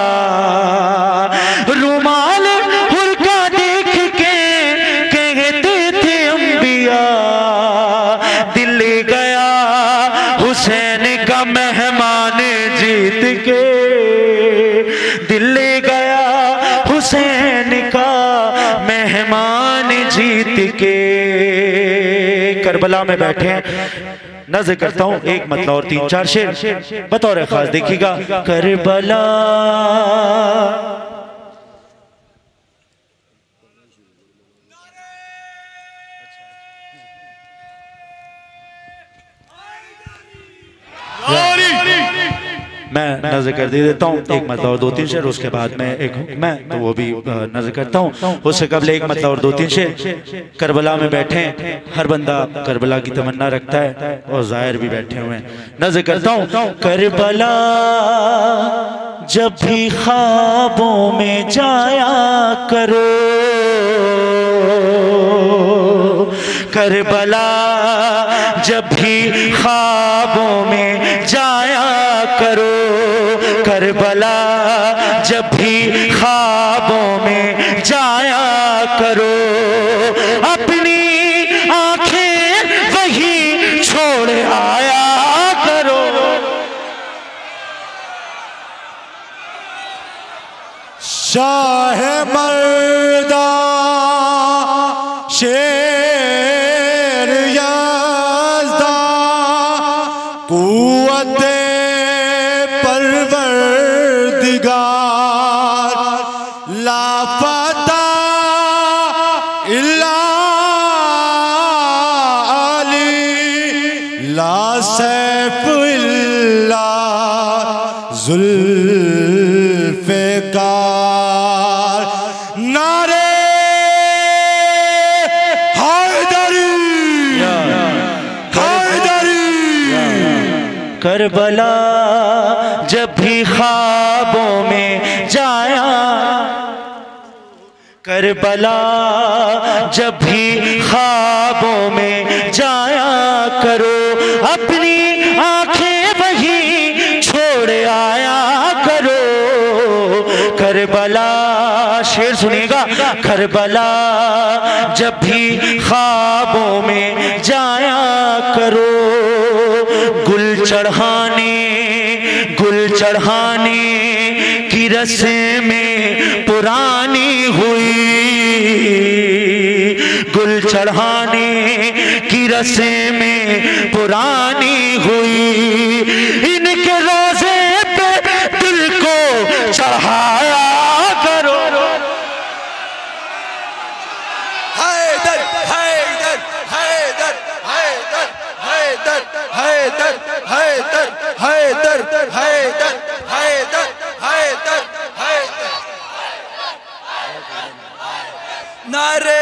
रूमाल हुर का देख के कहते थे अंबिया, दिल गया हुसैन का मेहमान जीत के, दिल गया हुसैन का मेहमान जीत के। करबला में बैठे हैं, नज़र करता हूं एक मतलब और तीन चार शेर बतौर खास देखिएगा। करबला मैं नजर कर दे देता हूँ एक मतलब और दो तीन शेर, उसके बाद मैं एक मैं तो वो भी नजर करता हूँ। उससे कबल एक मतलब और दो तीन शेर। करबला में बैठे हैं, हर बंदा करबला की तमन्ना रखता है और ज़ाहिर भी बैठे हुए हैं। नजर करता हूँ। करबला जब भी ख्वाबों में जाया करो, करबला जब भी ख्वाबों में जाया करो, करबला जब भी ख्वाबों में जाया करो, अपनी आंखें वही छोड़ आया करो। शाह मर्दा शेर याज़दा कुव्वते परवरदिगार, लापता इल्ला अली, ला सैफ इल्ला जुल्फ़िकार, नारे करबला जब भी ख्वाबों में जाया, करबला जब भी ख्वाबों में जाया करो, अपनी आंखें वही छोड़ आया करो। करबला शेर सुनिएगा। करबला जब भी ख्वाबों में जाया करो, गुल चढ़ाने गुल चढ़ाने की रस्में पुरानी हुई, गुल चढ़ाने की रस्में पुरानी हुई, इनके रोज़े पे दिल को चढ़ाया करो। हैदर हैदर हैदर हैदर हैदर हैदर हैदर हैदर हैदर हैदर हैदर हैदर नारे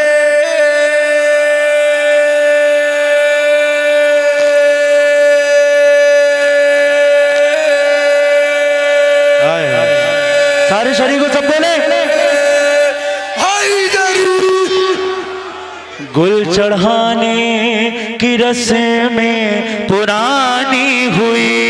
सारे शरीक को सब बोले गुल चढ़ाने की रस्में पुरानी हुई,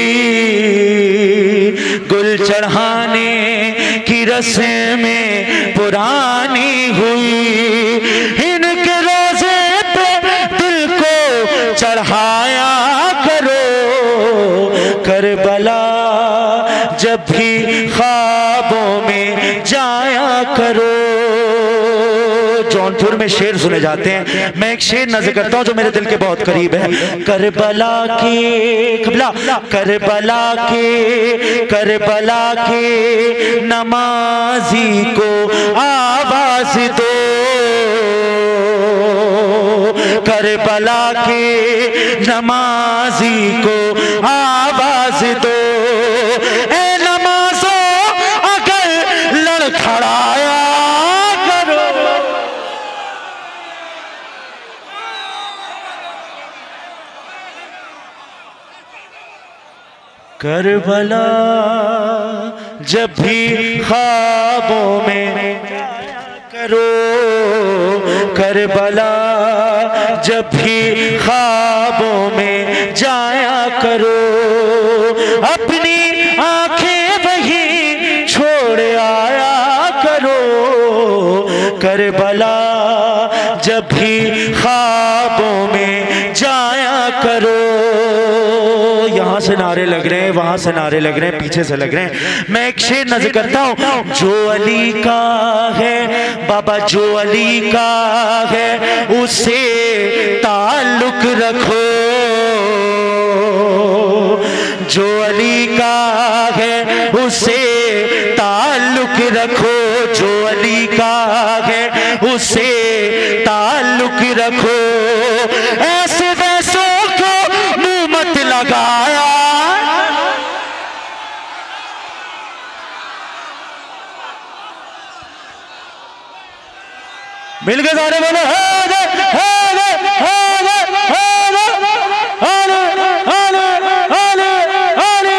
गुल चढ़ाने की रस्में पुरानी हुई, इनके रोज़े पे दिल को चढ़ाया करो। करबला जब भी ख्वाबों में जाया करो। जौनपुर में शेर सुने जाते हैं, मैं एक शेर नज़र करता हूँ जो मेरे दिल के बहुत करीब है। करबला के कबला करबला के करबला के नमाजी को आवाज दो, करबला के नमाजी को आवाज दो, ए नमाज़ो अगर लड़खड़ाया करो। करबला जब भी ख्वाबों में करो करबला जब भी ख्वाबों में जाया करो, अपनी आंखें वहीं छोड़ आया करो करबला जब भी ख्वाबों में जाया करो। यहाँ से नारे लग रहे हैं, वहां से नारे लग रहे हैं, पीछे से लग रहे हैं। मैं एक शेर नज़र करता हूँ। जो अली का है बाबा, जो अली का है उससे ताल्लुक रखो, जो अली का है उससे ताल्लुक रखो, जो अली का है उससे ताल्लुक रखो। ऐसे वैसों को मुंह मत लगाया, मिल गए सारे बोलो हैदर हैदर हैदर हैदर आले आले आले आले।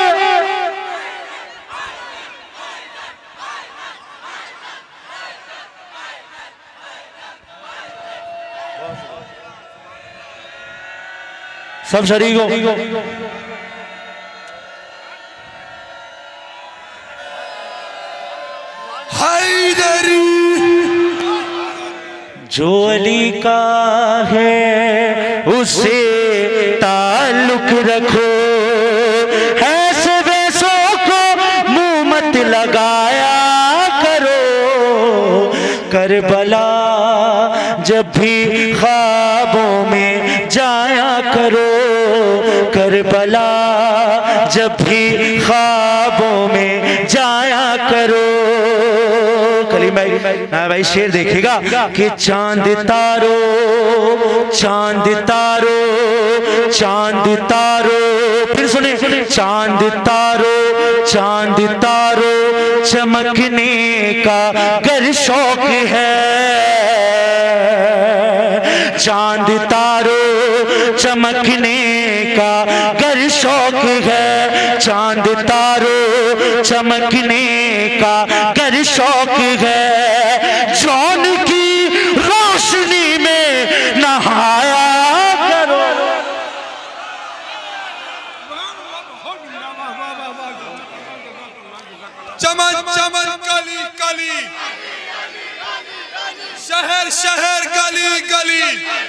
सब शरीक हो। हैदरी जो अली का है उससे ताल्लुक रखो, ऐसे वैसों को मुंह मत लगाया करो करबला जब भी ख्वाबों में जाया करो, करबला जब भी ख्वाबों में जाया करो। कलीम भाई, हाँ भाई शेर देखेगा कि चांद तारो चांद तारो चांद तारो, फिर सुने चांद तारो चांद तारो चमकने का गर शौक है, चांद तारो चमकने का गर शौक है, चांद तारो चमकने का गर शौक है। जौन की रोशनी में नहाया करो, चमन चमन कली कली, शहर शहर गली गली,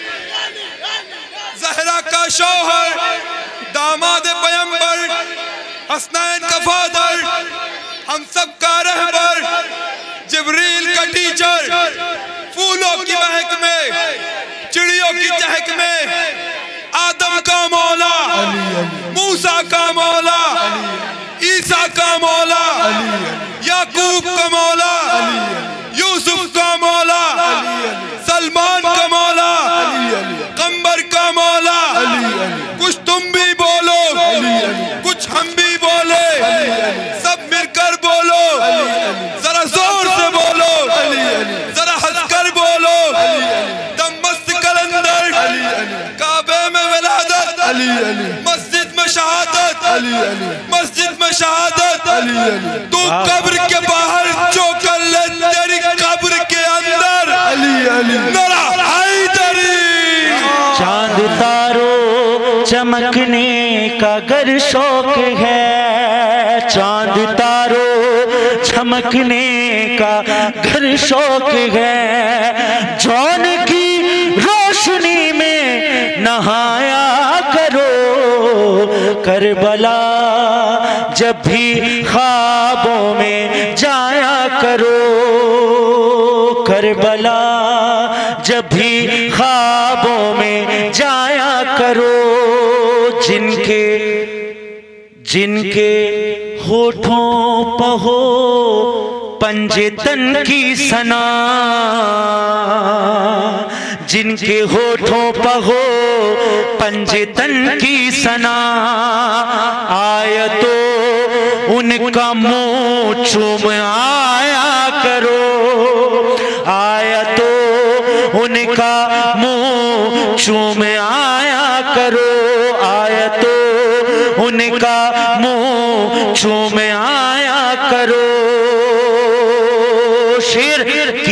जहरा का शौहर दामाद पैगंबर हसनैन का फादर हम सब का रहबर जिब्रील का टीचर, फूलों की महक में चिड़ियों की चहक में आदम का मौला, मूसा का मौला, ईसा का मौला, याकूब का मौला, यूसुफ का मौला, सलमान का मौला, कंबर का मौला। कुछ तुम भी बोलो, कुछ हम भी बोले, सब मिलकर बोलो, जरा जोर से बोलो, जरा हंसकर बोलो। दम मस्त कलंदर काबे में विलादत, मस्जिद में शहादत, मस्जिद में शहादत। तू कब्र के बाहर जो कर ले तेरी कब्र के अंदर नरा हैदरी। चांद तारो चमकने का गर शौक है, चांद तारो चमकने का घर शौक है। जौन की रोशनी में नहाया करो करबला जब भी ख्वाबों में जाया करो, करबला जब भी ख्वाबों में जाया करो। जिनके जिनके होठों पर हो पंजे तन की सना, जिनके होठों पर हो पंजे तन की सना, आया तो उनका मुंह चूम आया करो, आया तो उनका मुंह चूम आया करो, आया तो उनका मुंह चूम आया करो। शेर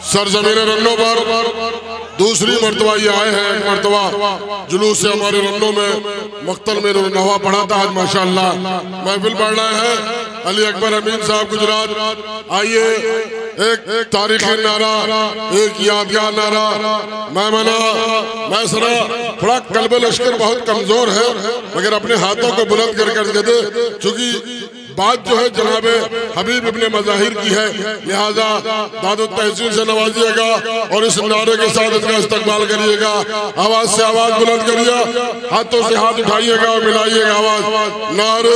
सरजमीन रन्नों पर दूसरी मरतबा ये आए हैं। एक मरतबा जुलूस से हमारे रन्नों में मख्तल में नवा पढ़ा था। आज माशाअल्लाह महफिल पढ़ रहे हैं अली अकबर अमीन साहब गुजरात। आइए एक, एक तारीखी नारा, एक यादगार नारा। मैं मना मैं सरा थोड़ा कल्ब लश्कर बहुत कमजोर है, मगर अपने हाथों को बुलंद कर कर दे, चूंकि बात जो है जनाब हबीब इब्ने मज़ाहिर की है, लिहाजा दादो तहसीन से नवाजिएगा और इस नारे के साथ इसका इस्तकबाल करिएगा। आवाज से आवाज बुलंद करिए, हाथों से हाथ उठाइएगा और मिलाइएगा आवाज। नारे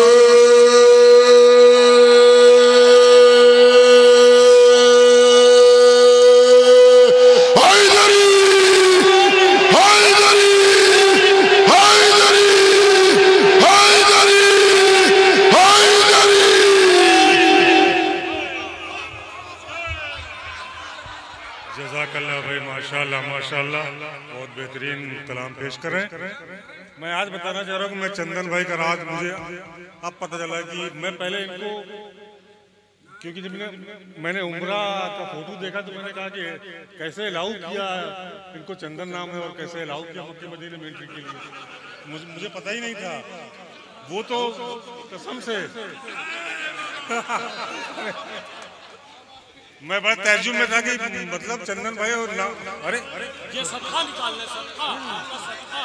माशाल्लाह माशाल्लाह बहुत बेहतरीन कलाम पेश करें। मैं आज बताना चाह रहा हूँ कि मैं चंदन भाई का राज मुझे अब पता चला कि मैं पहले इनको, क्योंकि जब मैंने मैंने उम्रा का फोटो देखा तो मैंने कहा कि कैसे अलाउ किया इनको, चंदन नाम है और कैसे अलाउ किया मक्के मदीने में एंट्री के लिए, मुझे मुझे पता ही नहीं था। वो तो कसम से मैं बड़ा तैजुब में था कि मतलब चंदन भाई और ना, अरे ये सदका निकालने सदका आपका सदका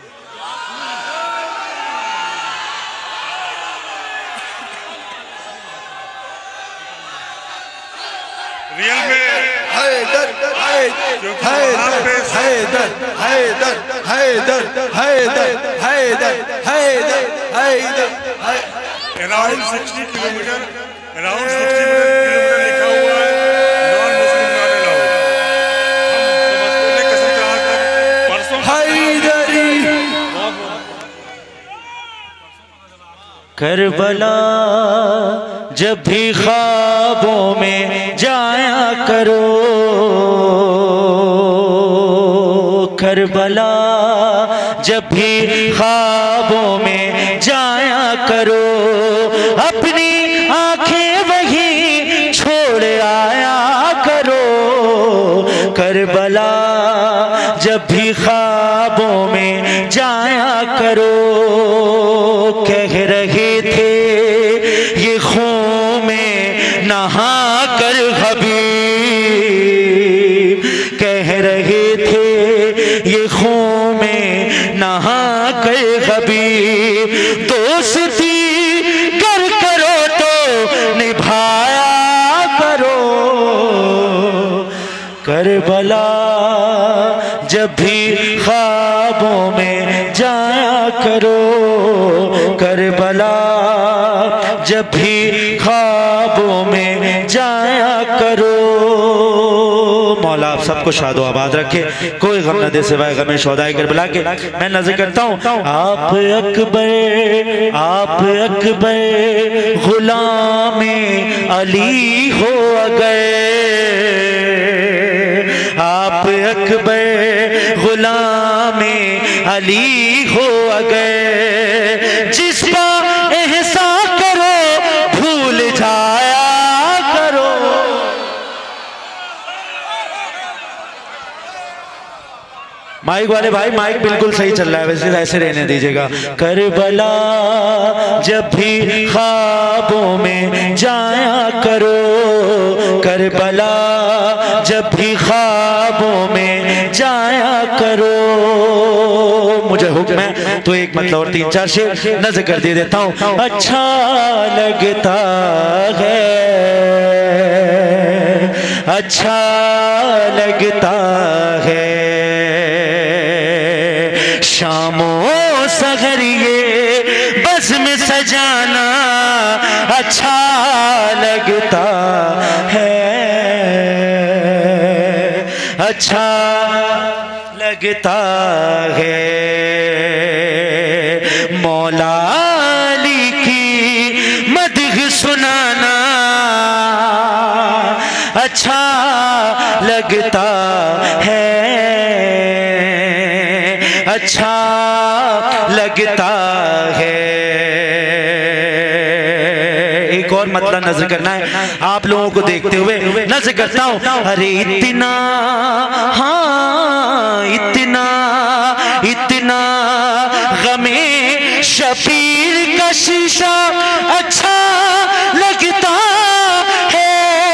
रियल में हैदर हैदर हैदर हैदर हैदर हैदर हैदर हैदर हैदर around sixty kilometre around sixty kilometre लिखा हुआ है नॉन मुस्लिम नॉट अलाउड। हम समझते हैं कसम कहा था परसों हैदरी करबला जब भी ख्वाबों में जाया करो, करबला जब भी ख्वाबों में जाया करो, अपनी आंखें वहीं छोड़ आया करो। करबला जब भी ख्वाबों में जाया करो, कह रहे थे ये खून में नहा कर हबीब, कह रहे थे ये खून में नहा कर हबीब, दोस्ती कर करो तो निभाया करो। करबला जब भी ख्वाबों में जाया करो, करबला जब भी ख्वाबों में जाया करो। मौला आप सबको शादो आबाद रखे, कोई गम न दे सिवाय गमे शोदाए करबला के। मैं नजर करता हूँ आप अकबर आप अकबर गुलामे अली हो अगर, आप अकबर गुलामे अली हो अगर, जिस पर एहसान करो भूल जाया करो। माइक वाले भाई माइक बिल्कुल सही चल रहा है, वैसे ऐसे रहने दीजिएगा। करबला जब भी ख्वाबों में जाया करो, करबला जब भी ख्वाबों में जाया करो। मुझे हुक्म है तो एक मतलब और तीन चार शेर नजर कर दे देता हूँ। अच्छा लगता है अच्छा लगता है शामों सहर ये बज़्म सजाना, अच्छा लगता है अच्छा लगता है मौला अली की मदह सुनाना, अच्छा लगता है अच्छा लगता है। एक और मतलब नजर करना है आप लोगों को देखते हुए नजर करता हूँ। अरे इतना हाँ इतना इतना गमे शबीर का शीशा अच्छा लगता है,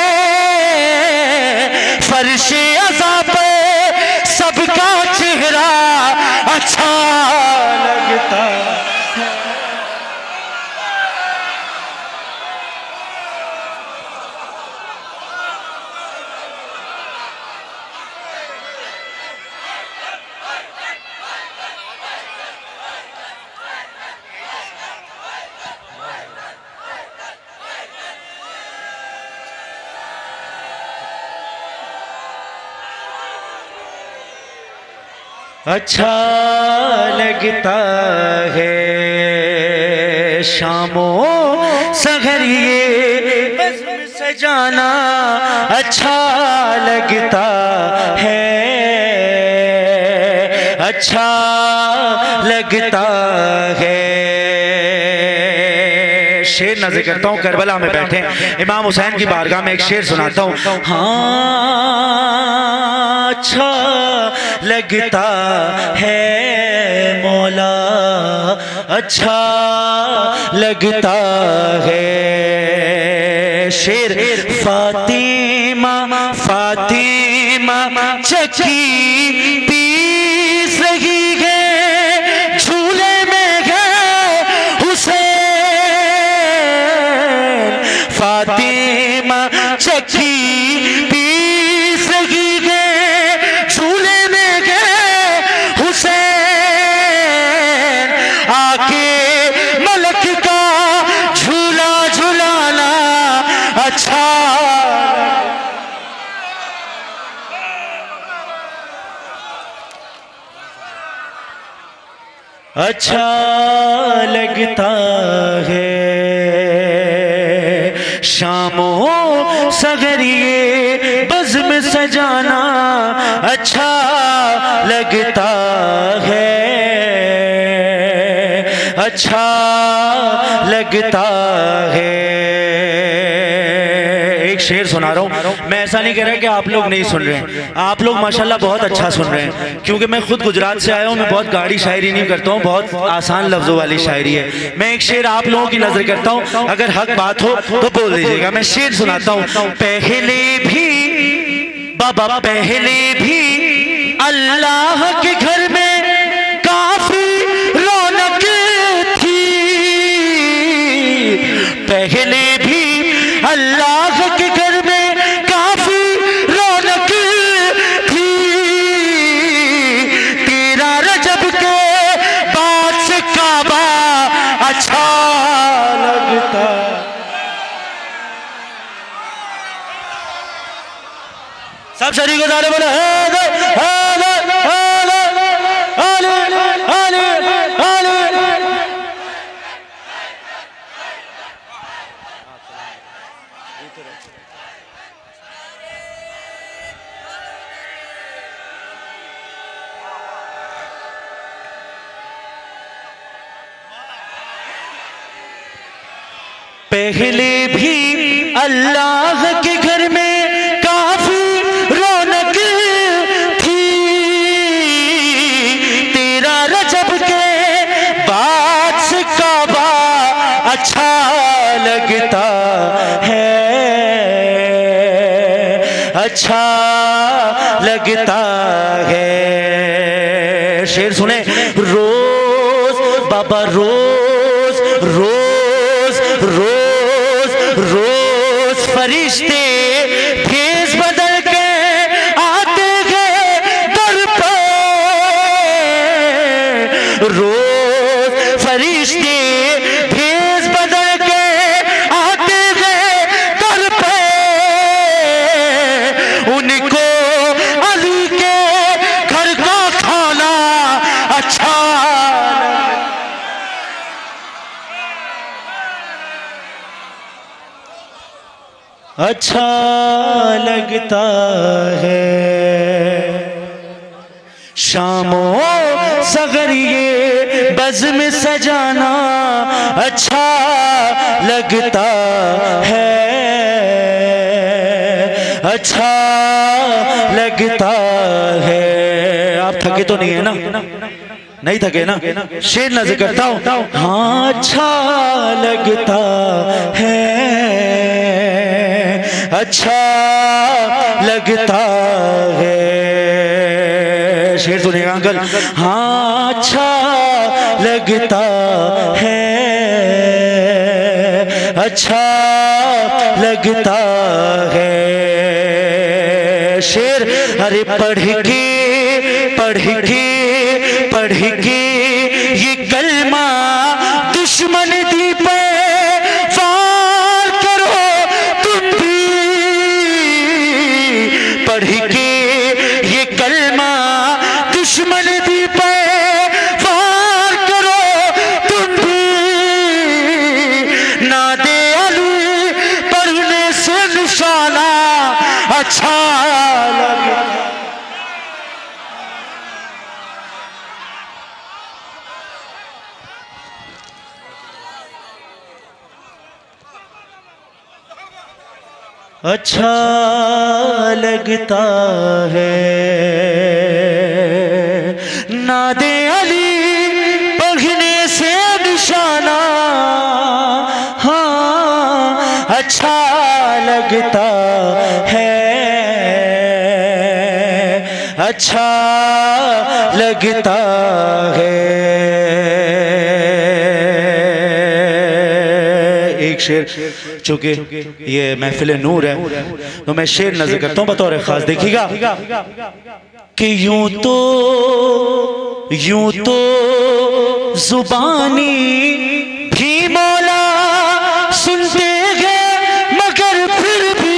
फर्शे अज़ा पे सबका चेहरा अच्छा लगता है। अच्छा लगता है शामों सहर ये बज़्म सजाना अच्छा लगता है, अच्छा लगता है। शेर नज़र करता हूँ, करबला में बैठे इमाम हुसैन की बारगाह में एक शेर सुनाता हूँ। हाँ अच्छा लगता है मौला, अच्छा लगता है। शेर फातिमा फातिमा चची पीस रही है, झूले में गए हुसैन। फातिमा चची पीस रही है, झूले में गए हुसैन। आके मलक का झूला झुलाना अच्छा, अच्छा लगता है। शामों सगरिए बज़्म सजाना अच्छा लगता है, अच्छा लगता है। एक शेर सुना रहा हूँ, मैं ऐसा नहीं कह रहा कि आप लोग नहीं सुन रहे हैं, आप लोग माशाल्लाह बहुत अच्छा सुन रहे हैं, क्योंकि मैं खुद गुजरात से आया हूँ। मैं बहुत गाढ़ी शायरी नहीं करता हूँ, बहुत आसान लफ्जों वाली शायरी है। मैं एक शेर आप लोगों की नजर करता हूँ, अगर हक बात हो तो बोल दीजिएगा। मैं शेर सुनाता हूँ। पहले भी बाबा पहले भी अल्लाह के घर में काफी रौनक थी, पहले भी अल्लाह के घर में काफी रौनक थी। तेरा रजब के बाद से काबा अच्छा लगता। सब शरीक सारे बोले हैदर हैदर हैदर आले आले आले। पहले भी अल्लाह के घर में काफी रौनक थी, तेरा रजब के बाद से काबा अच्छा लगता है, अच्छा लगता है। शेर सुने। रोज बाबा रोज रोज रोज रोज फरिश्ते भेष बदल के आते हैं दर पे, रोज फरिश्ते भेष बदल के आते हैं दर पे। उनको अली के घर का खाना अच्छा अच्छा लगता है। शामों सगरिए बज़्म सजाना अच्छा लगता है, अच्छा लगता है। आप थके तो नहीं है ना? नहीं थके ना? शेर नज़र करता हूँ। हाँ अच्छा लगता है, अच्छा लगता है। शेर सुनिएगा अंकल। हाँ अच्छा लगता है, अच्छा लगता है। शेर अरे पढ़ के पढ़ के पढ़ के ये कलमा दुश्मन दी पे वार करो तुम भी, पढ़ के ये कलमा दुश्मन दी पे वार करो तुम भी, ना दे अली पढ़ने से निशाना अच्छा लगे। अच्छा लगता है, ना दे अली पढ़ने से निशाना, हाँ अच्छा लगता है, अच्छा लगता है। एक शेर, चूंकि ये महफिल नूर है तो मैं शेर नजर करता हूँ बतौर खास। देखिएगा कि यूं तो यूं तो जुबानी भी मौला सुनते हैं मगर फिर भी,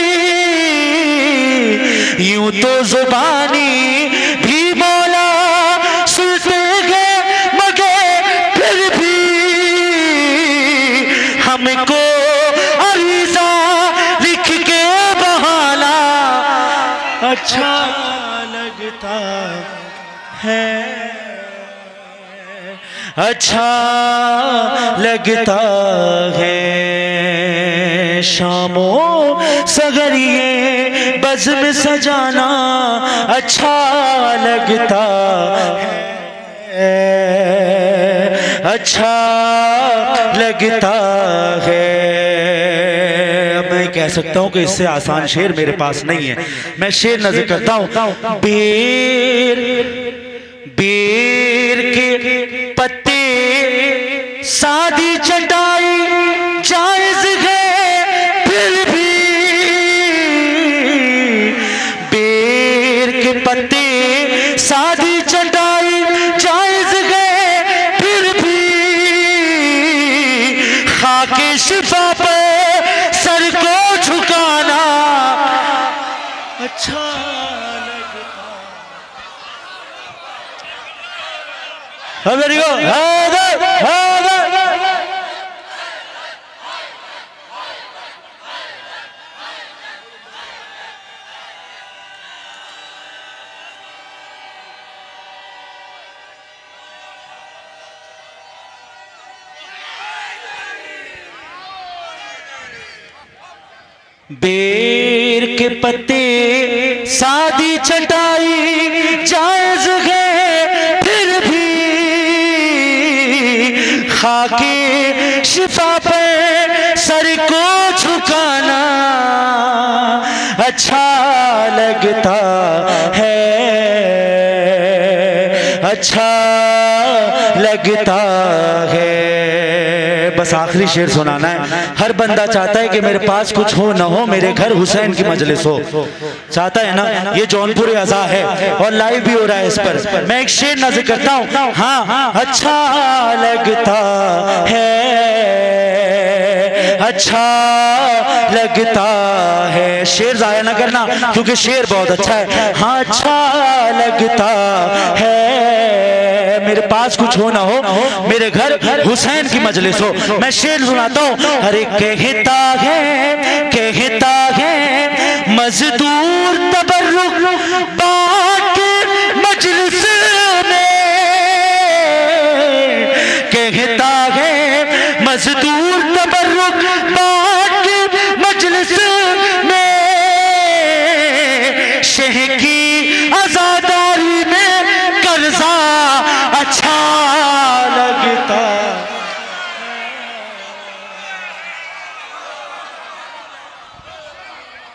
यूं तो जुबानी भी मौला सुनते हैं मगर फिर भी, हमको अरीज़ा लिख के बहाना अच्छा लगता है, अच्छा लगता है। शामों सगरिए बज़्म सजाना अच्छा लगता है, अच्छा लगता है। अब मैं कह सकता हूँ कि इससे आसान शेर मेरे पास नहीं है। मैं शेर नजर करता हूँ। बेर बेर के पत्ते सादी चटाई जायज है फिर भी, बेर के पत्ते सादी चटाई जायज है फिर भी, खाके शिफा पे सर को झुकाना अच्छा लगता। Very good. बेर के पत्ते सादी चटाई जायज है फिर भी, खाके शिफा पे सर को झुकाना अच्छा लगता है, अच्छा लगता है। बस आखिरी शेर सुनाना है। हर बंदा चाहता है कि मेरे पास कुछ हो ना हो, मेरे घर हुसैन की मजलिस हो, चाहता है ना। ये जौनपुर अज़ा है और लाइव भी हो रहा है इस पर। मैं एक शेर नज़र करता हूँ। हाँ अच्छा लगता है, अच्छा लगता है। शेर जाया ना करना क्योंकि शेर बहुत अच्छा है। हाँ अच्छा लगता है, मेरे पास कुछ हो ना हो, मेरे घर हुसैन की मजलिस हो। मैं शेर सुनाता हूँ। अरे कहता है कहता है मजदूर तबर्रुक बात मजलिस में, कहता है मजदूर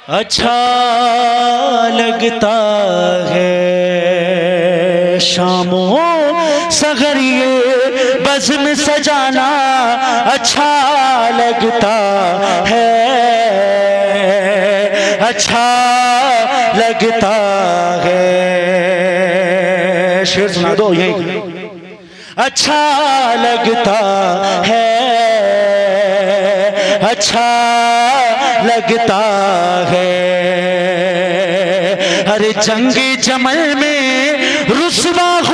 अच्छा लगता है शामों सगरिए बज़्म सजाना, अच्छा लगता है, अच्छा लगता है। शेर सुना दो यही। अच्छा लगता है, अच्छा लगता है। अरे जंग जमल में रुसवा